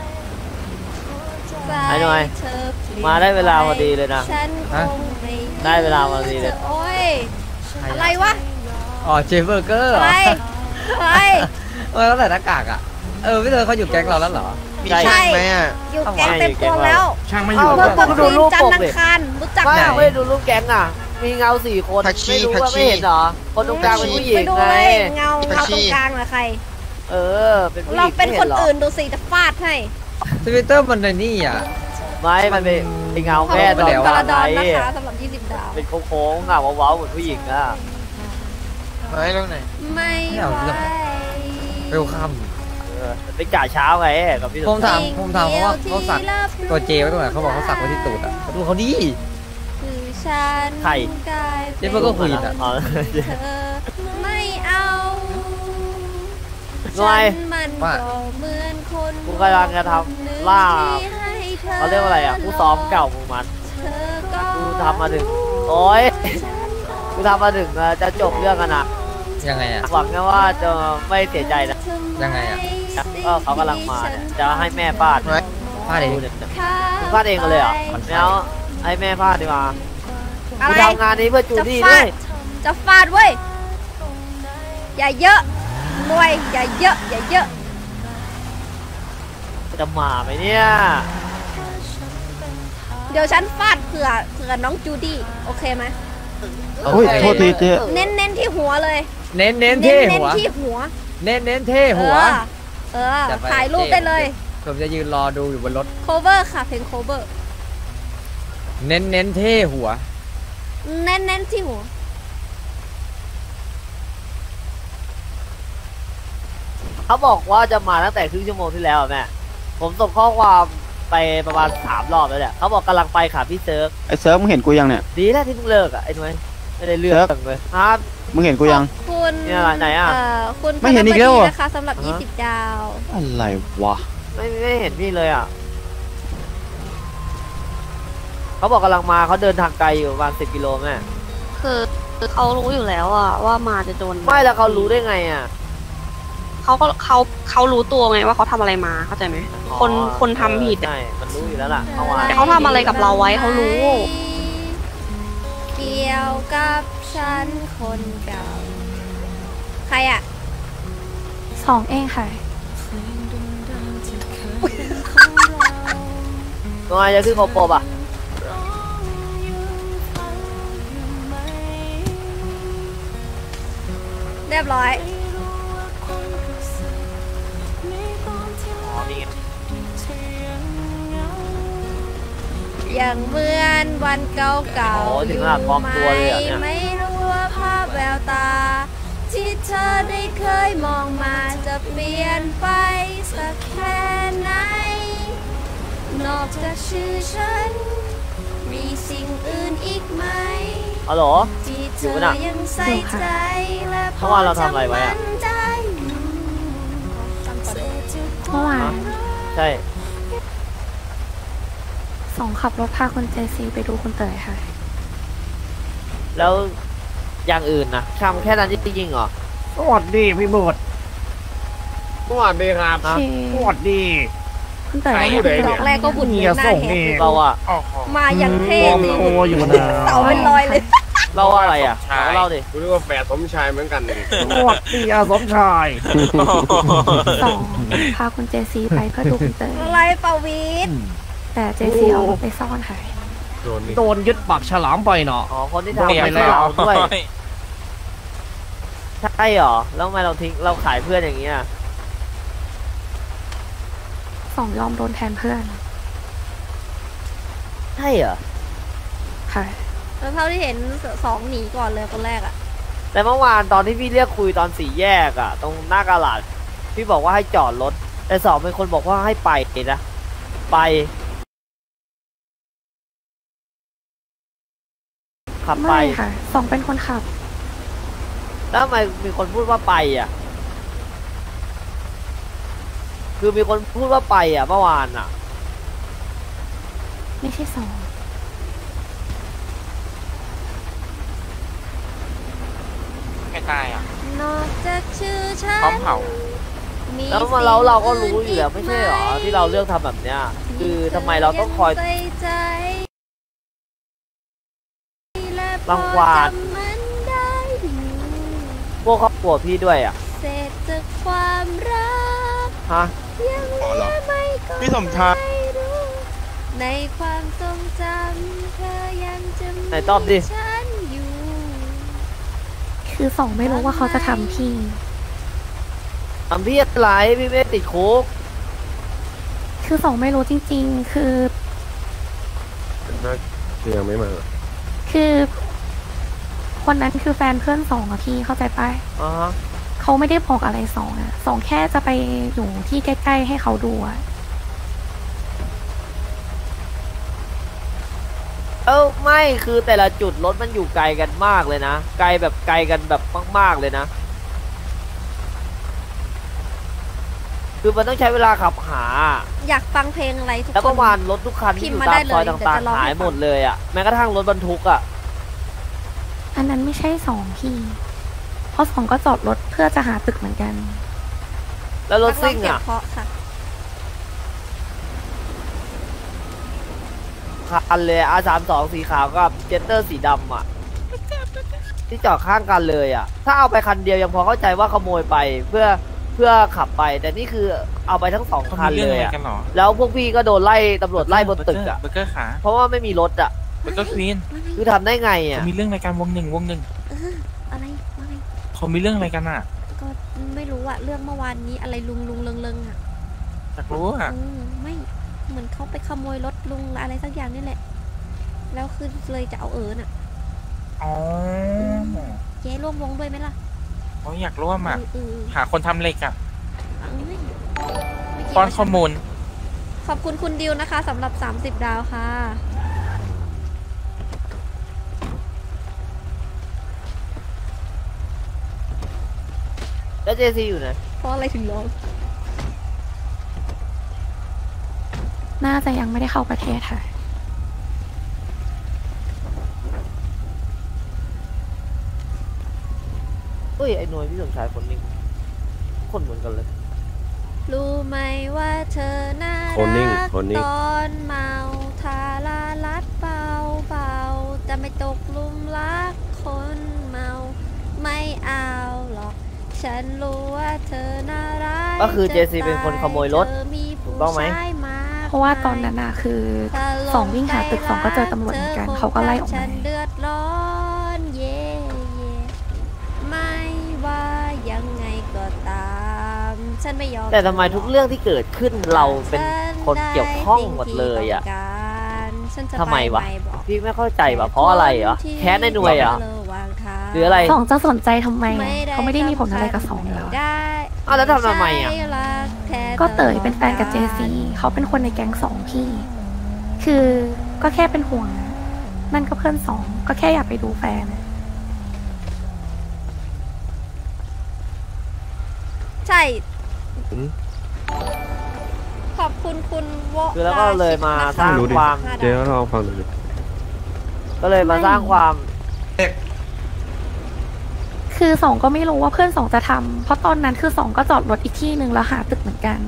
ไอ้หน่อยมาได้เวลาพอดีเลยนะ ได้เวลาพอดีเลย
โอ้ยอะไรวะ
อ๋อเจฟเบอร์เกอร์
อะไรอะไร
เขาใส่หน้ากากอ่ะพี่เธอเขาอยู่แก๊งเราแล้วเหรอ
มีช่างไหมอ่ะ
อยู่แก๊งเต็มตัวแล้ว
ช่างไม่อยู่
เมื่อก่อนดูรูปจันทร์อังคารรู้จัก
ไม่
ไหม
ไม่ดูรูปแก๊งอ่ะ มีเงา4 คนไม่รู้ว่าไม่เห็นเหรอ คนตรงกลางเป็นผู้หญิง
ไปดู
ไง
เลยเงาตรงกลางเหรอใคร
เป็นผู้หญิง
ลองเป็นคนอื่นดูสิจะฟาดให้
ทวิตเตอร์มันในนี่อ่ะ
ไม่มันเป็นเงา
ขอบ
แม่
คุณ
ตอน
กระดอน
ไง
นะคะสำหรับ20 ดาว
เป็นโค้งๆอ่ะว้าวๆเหมือนผู้หญิงอ่ะ
ไม่ตรงไหน
ไม่ไหว
เวลคัม
เป็นกะเช้าไงกับพี่
ผมถามเขาว่าเขาสักตัวเจไว้ตรงไหนเขาบอกเขาสักไว้ที่ตูดอ่ะดูเขาดี
คือฉัน
ใคร
เจฟเบอร์เกอร์ควีนอ่ะ
อ๋อ
เธอไม่เอา
หน่วย
ฉันมันก็เหมือนคน
กูกำลังจะทำล่าเขาเรียกว่าอะไรอ่ะผู้ซ้อมเก่ามึงมัน
เธอก็
กูทำมาถึง โอ๊ยกูทำมาถึงจะจบเรื่องกันนะ
ยังไงอ่ะ
หวังนะว่าจะไม่เสียใจนะ
ยังไงอ่ะ
ก็เขากำลังมาเนี่ยจะให้แม่ฟาด
ฟาดเอง
คุณฟาดเองเลยเหรอไม่เอาให้แม่ฟาดดีกว่า
อะ
กู
ไร
ทำงานนี้เพื่อจู
จะ
ดี้
ฟา
ด้ว
ด
ย
จะฟาดเว้ยอย่าเยอะรวยอย่าเยอะอย่าเยอะ
จะมาไหมเนี่ย
เดี๋ยวฉันฟาดเผื่อน้องจูดี้โอเคไหม
โอ้ยโทษทีเจ๊
เน้นที่หัวเลย
เน้นเท่หัว
ที่หัว
เน้นเท่หัว
เออถ่ายรูปได้เลย
ผมจะยืนรอดูอยู่บนรถ
cover ค่ะเพลง cover
เน้นเท่หัว
เน้นที่หัว
เขาบอกว่าจะมาตั้งแต่ครึ่งชั่วโมงที่แล้วอะแม่ผมส่งข้อความไปประมาณ3 รอบแล้วเนี่ยเขาบอกกำลังไปค่ะพี่เซิร์ฟ
ไอ้เซิร์ฟมึงเห็นกูยังเนี่ย
ดีแล้วที่มึงเลิกอ่ะไอ้หน่วยไม่ได้เลือกเลยครับ
มึงเห็นกูยัง
คุณ
เนี่ยอะไรไหนอะ
คุณ
ไม่เห็นอีกแล้วเหรอ
นะคะสำหรับ20 ดาว
อะไรวะ
ไม่เห็นพี่เลยอ่ะเขาบอกกำลังมาเขาเดินทางไกลอยู่ประมาณ10 กิโลแม่
คือเขารู้อยู่แล้วอะว่ามาจะโดน
ไม่แล้วเขารู้ได้ไงอ่ะ
เขารู้ตัวไงว่าเขาทำอะไรมาเข้าใจไหมคนทำผิด
ใช่มันรู้อยู่แล้วล่ะเขาว่า
แต่เขาทำอะไรกับเราไว้เขารู้
เกี่ยวกับฉันคนเก่าใครอ่ะ
2 เองค่ะ
ตัวไงจะขึ้นโคโปบอ่ะ
เรียบร้อย
อ๋อนี่ไง
อย่างเหมือนวันเก่า
โอ้
ๆ
ถึงขนาดปลอมตัวเลยเหรอเนี่ย
ไม่รู้ว่าภาพแววตา ที่เธอได้เคยมองมาจะเปลี่ยนไปสักแค่ไหน นอกจากชื่อฉัน มีสิ่งอื่นอีกไหม
ฮัลโหล
ที่เธ
อยู่
อ
ปะน่ะ
ยังใส่ใจและพ
เมื่
อ
อวานเราทำอะไรไว้อะ
จำได้อยู่
เมื่อวาน
ใช่
ส่งขับรถพาคุณเจซีไปดูคุณเต๋อค่ะ
แล้วอย่างอื่นนะทำแค่นั้นจริงๆเหรอ
สวัสดีพี่บุตรสวัสดีครับ
โอเค
สวัสดี
คุณเต๋อ
ไอ้
เนี่ย
เด็ก
ดอกแรกก็บุญ
เมี
เงิ
ย
นหน้า
ส่ง
แห
นี่
ก
เราอะ
มาอย่างเท่
มอง
จริง
โตอยู่นะ
เต่าเป็นรอยเลย
เราอะไรอ่ะเราเล่าดิ
กูนึกว่าแฝดสมชายเหมือนกันสวัสดีอาสมชาย
2 พาคุณเจซีไปเพื่อดูคุณเต๋อ
อะไรเป่าวีด
แต่เจซีเอารถไปซ่อนค่ะ
โดนยึดปากฉลามไปเนาะ
อ๋อคนที่ทำไปเราด้วยใช่เหรอแล้วทำไมเราทิ้งเราขายเพื่อนอย่างเงี้ย
2 ยอมโดนแทนเพื่อน
ใช่เหรอ
ค่ะ
แล้วเท่าที่เห็น2หนีก่อนเลยคนแรกอ่ะ
แต่เมื่อวานตอนที่พี่เรียกคุยตอน4 แยกอ่ะตรงหน้ากาลาดพี่บอกว่าให้จอดรถแต่2เป็นคนบอกว่าให้ไปนะไปขับไป
ไม่ค่ะ 2 เป็นคนขับ
แล้วทำไมมีคนพูดว่าไปอ่ะคือมีคนพูดว่าไปอ่ะเมื่อวานอ่ะ
ไม่ใช่
ไม่ตายอ่ะ
นนอกจากชื่อฉั
พร้อมเผา
มี
แล้วเราก็รู้อยู่แล้วไม่ใช่เหรอที่เราเลือกทำแบบเนี้ยคือทำไมเราต้องคอย
ใส่ใจและพ
รั
อง
ควาน
จำมันได้อยู่
พวกครอบครัวพี่ด้วยอ่ะ
เศษจากความรัก
ฮะ
ยังเหลือไม่ก็
พี่สมชาย
ไม่รู้ในความทรงจำเธอยังจะมี
ไหนตอบดิ
ฉันอยู่
คือสองไม่รู้ว่าเขาจะทำพี่
ทำพี่อะไรพี่ไม่ได้ติดคุก
คือสองไม่รู้จริงๆ คือ
ยังไม่มา
คือคนนั้นคือแฟนเพื่อนสองอะพี่เข้าใจปะ
อ๋อฮะ
เขาไม่ได้บอกอะไรสองอะสองแค่จะไปอยู่ที่ใกล้ๆให้เขาดูอะ
ไม่คือแต่ละจุดรถมันอยู่ไกลกันมากเลยนะไกลแบบไกลกันแบบมากๆเลยนะคือมันต้องใช้เวลาขับหา
อยากฟังเพลงอะไรทุกคน
แล้วประมาณรถทุกคันที่อยู่ตามซอยต่างๆหายหมดเลยอ่ะแม้กระทั่งรถบรรทุกอ่ะ
อันนั้นไม่ใช่สองพี่ เพราะสองก็จอดรถเพื่อจะหาตึกเหมือนกัน
แล้วรถซิ่งอ่ะ
เพราะค่ะ
คันเลย R32 สีขาวกับเจตเตอร์สีดำอ่ะที่จอดข้างกันเลยอ่ะถ้าเอาไปคันเดียวยังพอเข้าใจว่าขโมยไปเพื่อขับไปแต่นี่คือเอาไปทั้งสองคันเลยอ่ะแล้วพวกพี่ก็โดนไล่ตำรวจไล่บนตึกอ่ะ
เบอร์เกอร์ขา
เพราะว่าไม่มีรถอ่ะ
เบอร์เกอร์ควีน
คือทำได้ไงอ่ะ
มีเรื่องอะไรกันวงหนึ่ง
อะไรว่าไง
เขามีเรื่องอะไรกันอ่ะ
ก็ไม่รู้อะเรื่องเมื่อวานนี้อะไรลุงเริงอะ
อยากรู้อ่ะ
ไม่เหมือนเขาไปขโมยรถลุงอะไรสักอย่างนี่แหละ แล้วคือเลยจะเอาน่ะ
อ๋อ
เจ๊ร่วมวงด้วยไหมล่ะ
เขาอยากร่วมอ่ะ
ๆ
หาคนทำเหล็กอ่ะ
ไม่คิด
ป้อน
ว่า
ข้อมูล
ขอบคุณคุณดิวนะคะสำหรับ30 ดาวค่ะ
แล้วเจซีอยู่ไหน
เพราะอะไรถึงร้อง
น่าจะยังไม่ได้เข้าประเทศค่ะ
เฮ้ยไอ้หน่วยพี่สมชายคนนี้คนเหมือนกันเลย
รู้ไหมว่าเธอน่า
คนนิ่ง
รัก
คนนิ่ง
ตอนเมาทาราลัดเบาๆจะไม่ตกหลุมรักคนเมาไม่เอาหรอก ฉันรู้ว่าเธอน่ารัก
ก็คือเจซีเป็นคนขโมยรถถูกต้องไหม
เพราะว่าตอนนั้นน่ะคือสองวิ่งหาตึกสองก็เจอตำรวจเหมือนกันเขาก็ไล่ออก
ฉั
มา
นเดือดร้อนเย่ไม่ว่ายังไงก็ตาม ฉันไม่ยอม
แต่ทำไมทุกเรื่องที่เกิดขึ้นเราเป็นคนเกี่ยวข้องหมดเลยอ่ะทำไมวะพี่ไม่เข้าใจว่ะเพราะอะไรเหรอแค้นในหน่วยเหรอหรืออะไร
สองจะสนใจทำไมอะเขาไม่ได้มีผลอะไรกับสองเลย
อ้าวแล้วทำไมอ่ะ
ก็เต๋ยเป็นแฟนกับเจซีเขาเป็นคนในแก๊งสองพี่ คือก็แค่เป็นห่วงอะนั่นก็เพื่อนสองก็แค่อยากไปดูแฟนอะ
ใช่ ขอบคุณคุณวะ
คือแล้วก็เลยมาสร้างความ
เดี๋ยวลองฟังดู
ก็เลยมาสร้างความ
คือสองก็ไม่รู้ว่าเพื่อนสองจะทำเพราะตอนนั้นคือสองก็จอดรถอีกที่หนึ่งแล้วหาตึกเหมือนกัน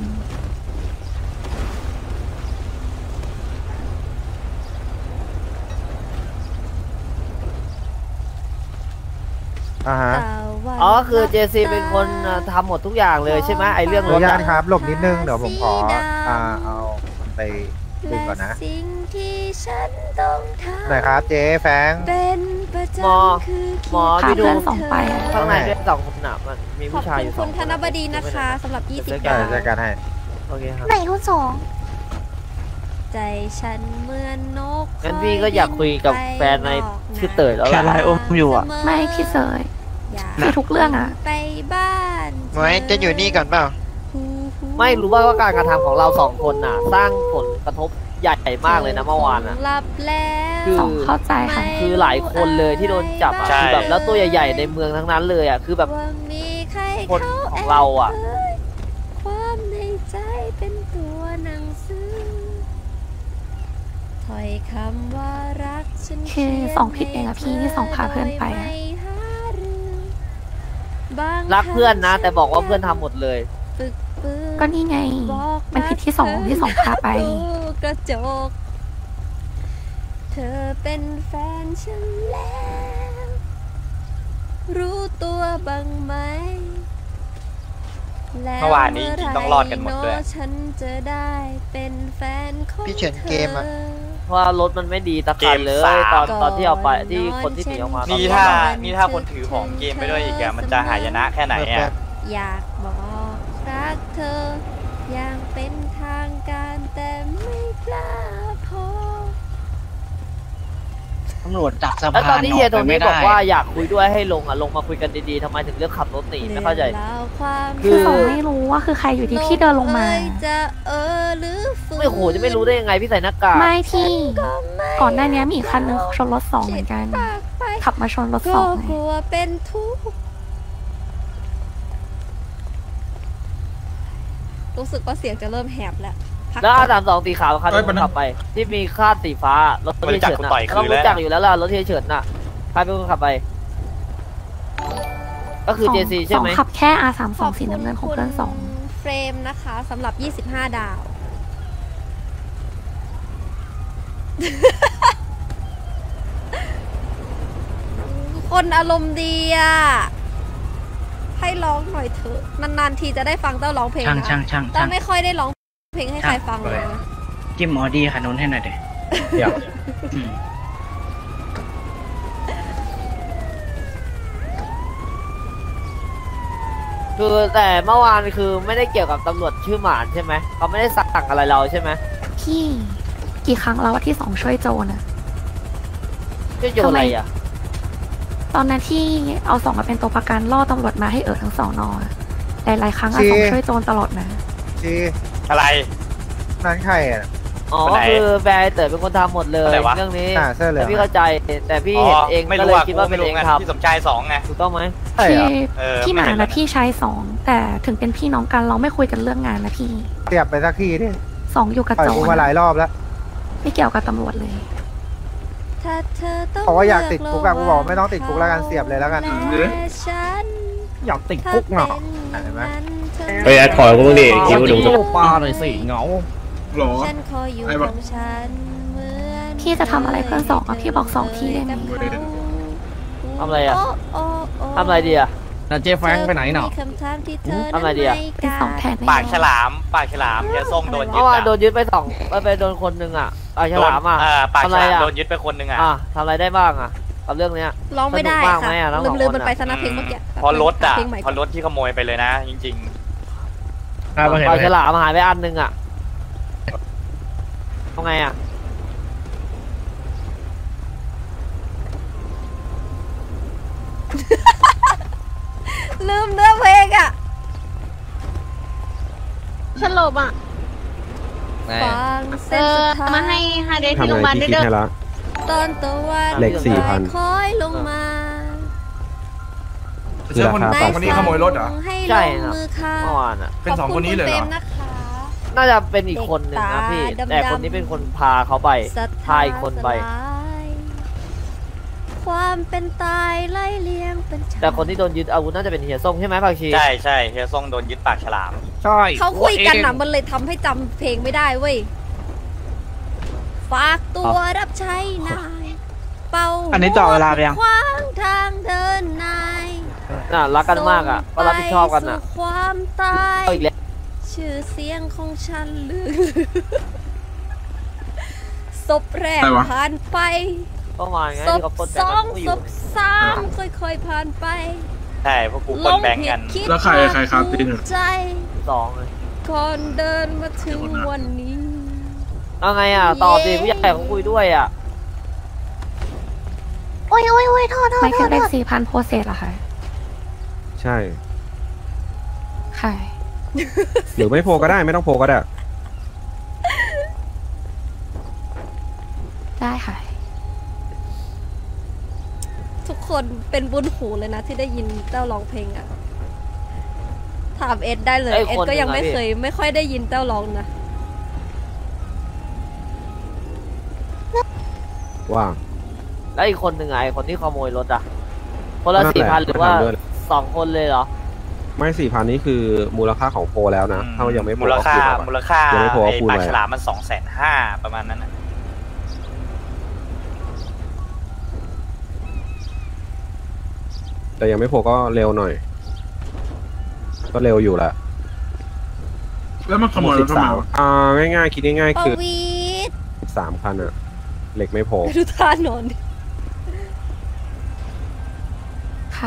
อ๋อคือเจซีเป็นคนทำหมดทุกอย่างเลยใช่ไหมไอเรื่องรถ
ญาตครับหลบนิดนึงเดี๋ยวผมขอเอามันไปดึงก่อนนะ
สิ่งที่ฉันต้องทำ
หน่อยครับเจ๊แฟง
เป็นประจ
หมอ
ำคือ
หมอ
พา
พี่ดู
เพื่อนสองไปอะ
ข้างในด้วยสองคนหนักมันมี
ขอ
ผู้
บ
ชาย
คุ
อ
ณ
ยู่ส
คุ
อง
ณ
ค
ธ
น
นบดีนะคะสำหรับ20
เดี๋
ดาว
ยวจัดการให้
โอเคครับ
ไหนทุกสอง
ใจฉันเหมือนนก
งั้นพี่ก็อยากคุยกับแฟนในชื่อเต๋ยแล้ว
แค่
ล่ะ
ไล่อุ้มอยู่อ่ะ
ไม่พี่เสยคือทุกเรื่องอะ
ไปบ้าน
หมวยจะอยู่นี่ก่อนเปล่า
ไม่รู้ว่าการกระทำของเราสองคนน่ะ สร้างผลกระทบใหญ่มากเลยนะเมื่อวานอ่ะ
หลับแล้ว
คือ
สองเข้าใจค่ะ
คือหลายคนเลยที่โดนจับอ่ะ
ใช่
คือแบบแล้วตัวใหญ่ๆในเมืองทั้งนั้นเลยอ่ะคือแบบ
ว่ามีใคร
คนของเราอ่ะ
ความในใจเป็นตัวหนังสือถ้อยคำว่ารักฉัน
คือสองผิดเองอะพี่ที่สองพาเพื่อนไปอะ
ไม่หาเรื่อง
รักเพื่อนนะ แต่บอกว่าเพื่อนทำหมดเลย
ก็นี่ไง มันผิดที่สองพาไป
กระจกเธอเป็นแฟนฉันแล้วรู้ตัวบ้างไหม
เมื่อวานนี้จริงต้องรอดกันหมดเลย
ฉันจะได้เป็นแฟนของ
พี่เฉินเกมอะ
เพราะว่ารถมันไม่ดีตะคันเลยตอนที่เอาไปที่คนที่หนีออกมา
นี่ถ้าคนถือของเกมไปด้วยอีกอะมันจะหายนะแค่ไหนอะ
อยากบอกรักเธออย่างเป็นทางการแต่ไม่กล้าพอ
ตำรวจจับสะ
แล้ว
พาน
ตอนที่เฮียโท
ออกไป
นี่
ไม่
บอ
ได้
กว่าอยากคุยด้วยให้ลงลงมาคุยกันดีๆทำไมถึงเลือกขับรถหนีไม่เข้าใจ
คือสองไม่รู้ว่าคือใครอยู่ที่พี่เดินลงมา
จะหรือฝืน
ไม่โหจะไม่รู้ได้ยังไงพี่ใส่หน้ากาก
ไม่พี่ก่อนหน้านี้มีอีกคันนึงชนรถสองเหมือนกัน ขับมาชนรถสอง
กลัวเป็นทุกข์รู้สึกว่าเสียงจะเริ่มแหบแล้วพัก
แล้ว
ก่อน
R32สีขาวคันนึงขับไป ที่มีคาดสีฟ้ารถเทียเฉินน่ะเรารู้จักอยู่แล้วล่ะรถเทียเฉินน่ะใครเป็นคนขับไป ก็คือ JC ใช่ไหม
ขับแค่ R32 สีน้ำเงินของเพื่อนสอง
เฟรมนะคะสำหรับ 25 ดาว คนอารมณ์ดีอ่ะ ให้ร้องหน่อยเถอะนานๆทีจะได้ฟังเต้าร้องเพลงนะ
ช่าง
เต้าไม่ค่อยได้ร้องเพลงให้ใครฟังเลยนะ
จิ้มออดี้คันนู้นให้หน่อยเดี๋ยวเดี๋ยว
คือแต่เมื่อวานคือไม่ได้เกี่ยวกับตำรวจชื่อหมานใช่ไหมเขาไม่ได้สั่งอะไรเราใช่ไหม
พี่กี่ครั้งแล้วที่สองช่วยโจนะ
ช่วยโจอะไรอ่ะ
ตอนนั้นที่เอาสองมาเป็นตัวประกันล่อตำรวจมาให้ทั้งสองนอหลายๆครั้งสองช่วยโจรตลอดนะ
อะไร
นั่นใครอ่ะ
อ๋อคือแบร์เต๋อเป็นคนทำหมดเลยเรื่องนี้แต่พี่เข้าใจแต่พี่เห็นเองก็เลยคิดว่าเป็นเองทำ
พี่สมชาย2ไง
ถูกต้องไหม
พี่หมาและพี่ชายสองแต่ถึงเป็นพี่น้องกันเราไม่คุยกันเรื่องงานนะพี่
เสียบไปสักทีดิ
สองอยู่กับ
ปล่อย
โจ
กู
ร
มาหลายรอบแล้ว
ไม่เกี่ยวกับตำรวจเลย
ถ้าเธอต้อง
บอกว่าอยากติดคุกอะกูบอกไม่ต้องติดคุกแล้วกันเสียบเลยแล้วกัน
อยากติดคุกเนาะ
เห็นไหม
ไปแอดคอยกูบ้างดิคิดว่าดู
ปลาหน่อยสิเหงา
ฉันคอยอยู่ของฉันเหมือน
พี่จะทำอะไรเพื่อนสองอ่ะพี่บอกสองทีได้ไหม
ทำอะไรอ่ะทำอะไรดีอ่ะ
แล้วเจฟแฟงไปไหนเนาะ
ทำอะไรดีอ่ะ
เป็นสองแผน
ปากฉลามเฮียส้มโดนยึ
เมื่
ด
อวานโดนยึดไปไปโดนคนนึงอ่ะฉลามอ่ะ
ปาก
ทำ
ฉ
อะไร
ลาม
อ่ะ
โดนยึดไปคนนึงอ่ะ
ทำอะไรได้บ้างอ่ะกับเรื่องเนี้ย
ร้องไม่ได้
สนุกมาก
ค่ะ
ไหมอ่ะทั้งสอง
ลืม
คน
มันไป
อ่ะ
ซะนะเพลงเมื่อกี้
พอรถอ่ะ
เพลงใหม่
พอรถที่ขโมยไปเลยนะ จริง
ปลาฉลามหายไปอันนึงอ่ะทำไงอ่ะ
ลืมเนื้อเพลงอ่ะ
สลบอ่ะ
ฟังเส้นสุดท้าย
มาให้ฮาเดย์ที่โรงพยาบาลด้วยเด้อ
ตอนตะวัน
เหล็ก4,000
คอยลงมา
เชื่อคนสองคนนี้ขโมยรถเหรอ
ใช่นะเมื่อวานอ่ะ
เป็นสองคนนี้เลยเหรอ
น่าจะเป็นอีกคนหนึ่งนะพี่แต่คนนี้เป็นคนพาเขาไปพาอีกคนไป
ความเป็นตายไล่เลี้ยงเป็น
แต่คนที่โดนยึดอาวุธน่าจะเป็นเฮียส้มใช่ไหมภาคี
ๆ ใช่เฮียส้มโดนยึดปากฉลาม
ใช่
เขาคุยกันนะมันเลยทำให้จำเพลงไม่ได้เว้ยฝากตัวรับใช้นายเป่า
อันนี้ต่อเวลาไปยัง
ขวางทางเดินนาย
น่ารักกันมากอ่ะก็รับผิดชอบกันอ่ะ
สู่ความตาย
เอาอีกแล้ว
ชื่อเสียงของฉันลือศพแรกผ่านไป
ก็มาไง
ศพ
ที่เขาปล้นแบ
ส
ง
อง
ก์กัน
ศพสามค่อยๆผ่านไป
ใช่พวกกูปล้นแบงก์กัน
แล้วใครครับจริงใจ
สองเลย
ก่อนเดินมาถึงวันนี้
เอาไงอ่ะตอบดิผู้ใหญ่เขาคุยด้วยอ่ะ
โอ้ยโทษไม่แค่เลข4,000โพเซสเหรอคะ
ใช่
ค่ะ
หรือไม่โพก็ได้ไม่ต้องโพก็ได้
ได้ค่ะ
ทุกคนเป็นบุญหูเลยนะที่ได้ยินเต้าร้องเพลงอ่ะถามเอ็ดได้เลย เอ็ดก็ยังไม่ค่อยได้ยินเต้าร้องนะ
ว่า
แล้วอีกคนหนึ่งไงคนที่ขโมยรถอ่ะคนละ4,000หรือว่า 2 คนเลยเหรอ
ไม่4,000นี่คือมูลค่าของโพลแล้วนะ ถ้ายังไม่โพล
มูล
ก็
ค่า
คูณเอาอะ
มูลค่า
ยังไม่โพลก็
ไอ้
คูณ
ปลา
ไว้
ฉลามมัน250,000ประมาณนั้นนะ
แต่ยังไม่โพลก็เร็วหน่อย ก็เร็วอยู่แหละ
แล้วมันขโมยรถทำไมวะ
ง่ายๆคิดง่าย
ป
ๆคือ
วีด
3,000อะเหล็กไม่โพล
ดูท่านอนดิ
ค่ะ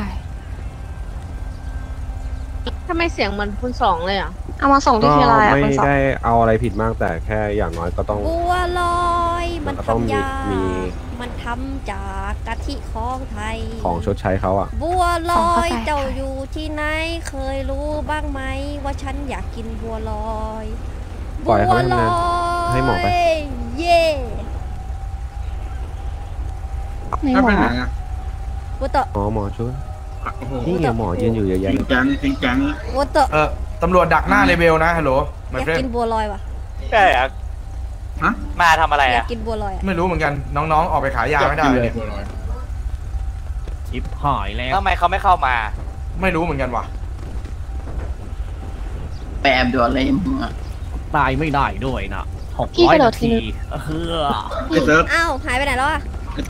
ทำไมเสียงเหมือนคุณสองเลยอ่ะ เอามาส่งที่
ก็
เชียงรายอ่ะ
ไม่
คุณสอง
ได้เอาอะไรผิดมากแต่แค่อย่างน้อยก็ต้อง
บัวลอยมัน
ก็ต้อง
ทำยา
มี
มันทำจากกะทิของไทย
ของชดใช้เขาอะ
บัวลอ
เข้าย ใจ
เจ้าอยู่ที่ไหนเคยรู้บ้างไหมว่าฉันอยากกินบัวลอย
ปล่อยให้เขาทำงาน
บัวลย
ให้หมอไป
เย่
แล้วไปไหนอ่ะ
วัตโต
หมอช่วย
โอ้โห
นี่ไงหมอยืนอยู่เยอะแยะ
จริงจังจริงจัง
วัตโต
ตำรวจดักหน้าเลเบลนะฮัลโหล
อ
my
ยาก
friend
กินบัวลอยว่ะ
ใช่อะมาทำอะไร
อยาก
อ่ะ
กินบัวลอยอะ
ไม่รู้เหมือนกันน้องๆออกไปขายยาไม่ได้เนี่ย
ชิปหายแล้ว
ทำไมเขาไม่เข้ามา
ไม่รู้เหมือนกันว่ะ
แปมดูอะไรมึงอะตายไม่ได้ด้วยนะ
พี่กระโดด
600
ที
นา
นึ
ที
ง
ไอ้เซิร์ฟ
อ้าวหายไปไหนแล้วอ่ะ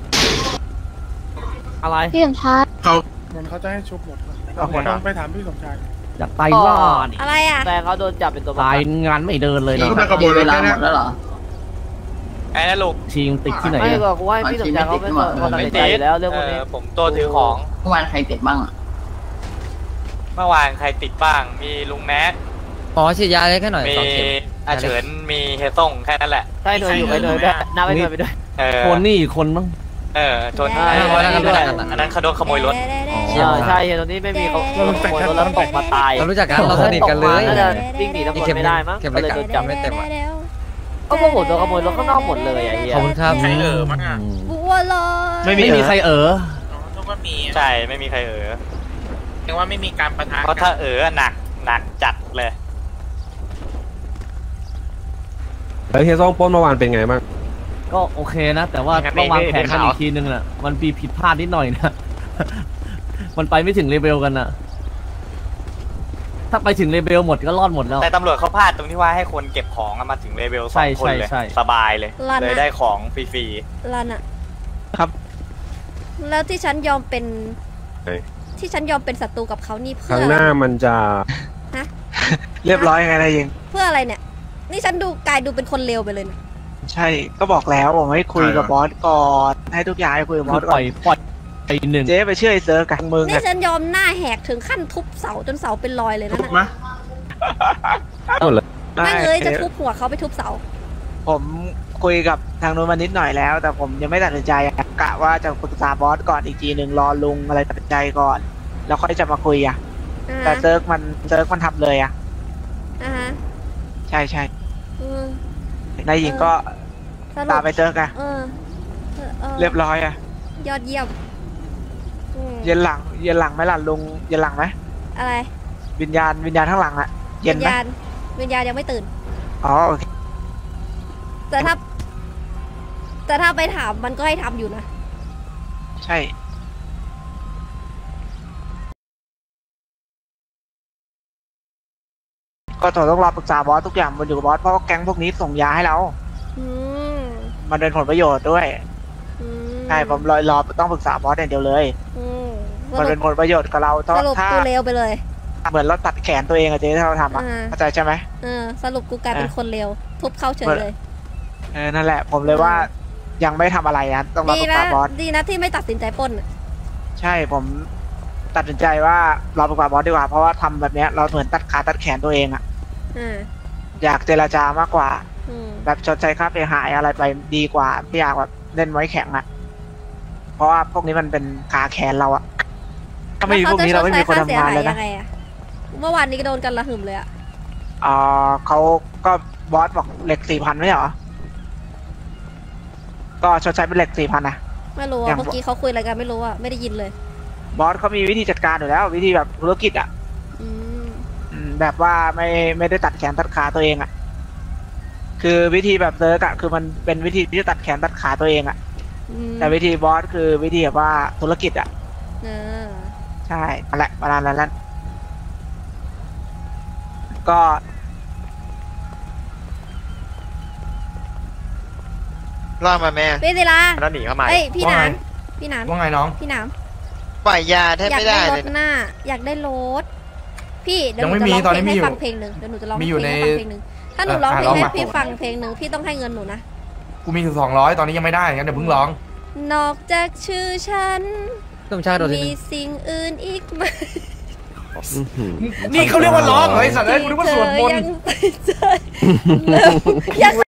อะไร
พี่สมชาย
เขาจะให้ชุบหมด
เอาคนอ่ะ
ไปถามพี่สมชาย
อยากตายว่านี่
อะไรอ่ะ
แต่เขาโดนจับเป็นตัวประ
ตาย
กัน
งานไม่เดินเลย
แล้ว
นะ
ก็ไปขโมยรถแค่นี้
ไอ้นั่นลูก
ทีมติดที่ไหน
ไม่
อะ
ก็กูให้พี่สมชายเขาเป็นคนตัดสินใจอยู่แล้วเรื่องพวกนี้
ผมตัวถือของ
เมื่อวานใครติดบ้างอ่ะ
เมื่อวานใครติดบ้าง มีลุงแม็ก
หมอฉีดยาเลยแค่หน่อย
มี
2 เข็ม
อาเฉิน มีเฮซ่งแค่นั้นแหละ
ใช่หน่วยอยู่ไปหน่วยด้วยน้าไปหน่วยไปด้วย
คนนี่อีกคนมั้ง
ชน
ใช่
อันนั้นเขาโดนขโมยรถ
ใช่เห็นตรงนี้ไม่มีเขาขโมยรถแล้วตกมาตาย
เรารู้จักกันเราสนิทกันเลย
น่าจะวิ่งหนีตำรวจไม่ได้มั้ง
เข็ม
ก็
เล็ก
เลยโดน
จำ
จับ
ไม่เต็มอ่ะ
ก็พวกผมโดนขโมยรถข้างนอกหมดเลยไอ้เหี้ย
ขอบคุณครับ
บัวลอย
ไม่มีใคร
ใช่ ไม่มีใครเรียกว่าไม่มีการปะทะเพราะถ้าหนักจัดเลย
แล้วเฮียซ่องปล้นเมื่อวานเป็นไงบ้าง
ก็โอเคนะ แต่ว่าต้องวางแผนกันอีกทีนึงน่ะมันมีผิดพลาดนิดหน่อยนะ มันไปไม่ถึงเลเวลกันน่ะ ถ้าไปถึงเลเวลหมดก็รอดหมดแล้ว
แต่ตำรวจเขาพลาดตรงที่ว่าให้คนเก็บของมาถึงเลเวล
ใช่
2 คนเลย
ใช่
สบายเลย เลยได้ของฟรี
ลันอะ
ครับ
แล้วที่ฉันยอมเป็น
เฮ้ย
ที่ฉันยอมเป็นศัตรูกับเขานี่
ค
เพื่
รั้
อง
หน้ามันจะ
ฮะ
เรียบร้อยไงนายยิง
เพื่ออะไรเนี่ย นี่ฉันดูกลายดูเป็นคนเลวไปเลยนะ
ใช่ก็บอกแล้วผมให้คุยกับบอสก่อนให้ทุกอย่างให้คุยกับบอส
ป
ก่
ล่
อ
อน ยปล่อยไปหนึ่ง
เจ๊ไปเชื่อไอ้เซิร์ฟกับมึง
นี่
อะ
ฉันยอมหน้าแหกถึงขั้นทุบเสาจนเสาเป็นรอยเลยนะ
ถูกไหม
เอาเลย
ไม่เลยจะทุบหัวเขาไปทุบเสา
ผมคุยกับทางนู้นมานิดหน่อยแล้ว แต่ผมยังไม่ตัดสินใจอะกะว่าจะปรึกษาบอสก่อนอีกทีหนึ่งรอลุงอะไรตัดสินใจก่อน แล้วค่อยจะมาคุยอะแต่เซิร์ฟมันทำเลยอะ
อ่าฮะ
ใช่ใช่
อืม
นายหญิงก็
สรุป
ตามไปเซิร์ฟอะเรียบร้อยอะ
ยอดเยี่ยมอืม
เย็นหลังไหมล่ะลุงเย็นหลังไหม
อะไร
วิญญาณข้างหลังอะเย็
วิ
น
ญ
ไหม
ญาณวิญญาณยังไม่ตื่น
อ๋อโอเค
แต่ถ้าไปถามมันก็ให้ทำอยู่นะ
ใช่ ก็ต้องรอปรึกษาบอสทุกอย่างมันอยู่กับบอสเพราะว่าแก๊งพวกนี้ส่งยาให้เรา
อืม
มันเป็นผลประโยชน์ด้วย
อืม
ใช่ผมรอต้องปรึกษาบอสอย่างเดียวเลย
อืม
มันเป็นผลประโยชน์กับเรา
สรุป
ถ้า
กูเลวไปเลย
เหมือนเราตัดแขนตัวเองอะเจ๊ถ้าเราทำอะ
อ่า
เข้าใจใช่ไหม
สรุปกูกลายเป็นคนเลวทุบเข้าเฉยเลย
นั่นแหละ ผมเลยว่ายังไม่ทำอะไรนะต้องรอ
ดี
ปรึก
นะ
ษาบอส
ดีนะที่ไม่ตัดสินใจปล้นอะ
ใช่ผมตัดสินใจว่ารอปรึกษาบอสดีกว่าเพราะว่าทำแบบเนี้ยเราเหมือนตัดขาตัดแขนตัวเองอะ
อ่า
อยากเจรจามากกว่า
อืม
แบบชดใช้ค่าเสียหายอะไรไปดีกว่าไม่อยากแบบเล่นไว้แข็งอะเพราะว่าพวกนี้มันเป็นขาแขนเราอะถ้าไม่มีพวกนี้เราไม่มีคนทำงานเลยนะ
แวขจะชดใช้ค่าสีหยังไงอะเมื่อวานนี้ก็โดนกันระหึ่มเลยอะ
เขาก็บอสบอกเหล็ก 4,000 ไม่ใช่เหรอ ก็ชดใช้เป็นเหล็ก 4,000นะ
ไม่รู้
ยั
อะ
ง
เมื่อกี้เขาคุยอะไรกันไม่รู้อะไม่ได้ยินเลย
บอสเขามีวิธีจัดการอยู่แล้ว วิธีแบบธุรกิจอะ
อืม
แบบว่าไม่ได้ตัดแขนตัดขาตัวเองอะคือวิธีแบบเซิร์กอะคือมันเป็นวิธีที่จะตัดแขนตัดขาตัวเองอะ
อืม
แต่วิธีบอสคือวิธีแบบว่าธุรกิจอะ
เออ
ใช่นั่นแหละประมาณนั้นก็
ล่ามาแม่
พี่ศิลา
แล้วหนีเข้ามา
เอ้ยพี่หนานพี่หนาน
ว่าไงน้อง
พี่หนาม
ปล่อยยาแทบ
อยาก
ไม่
ได้
ได้
ร
เล
ถ
ย
หน้า อยากได้รถพี่เดี๋ยวห
ยัง
นู
ไม่
จะ
มี
ร้อง
ตอน
เพ
นี้
ลง
มี
ให้
อยู่
ฟังเพลงหนึ่งเดี๋ยวหนูจะร้อง
มี
เพ
อยู่
ลงให้ฟังเพลงหนึ่งถ้าหนูร้องเพลง
ร้อง
ให้
มา
พี่ฟังเพลงหนึ่งพี่ต้องให้เงินหนูนะ
กูมีถึง200ตอนนี้ยังไม่ได้งั้นเดี๋ยวเพิ่งร้อง
นอกจากชื่อฉัน
ต้องชาติโดนที
มี
นึง
สิ่งอื่นอีกไหม
นี่เขาเรียกว่าร้องเหรอไอ้สัตว์เอ้ยกูนึกว่าสวดมนต์
ยัง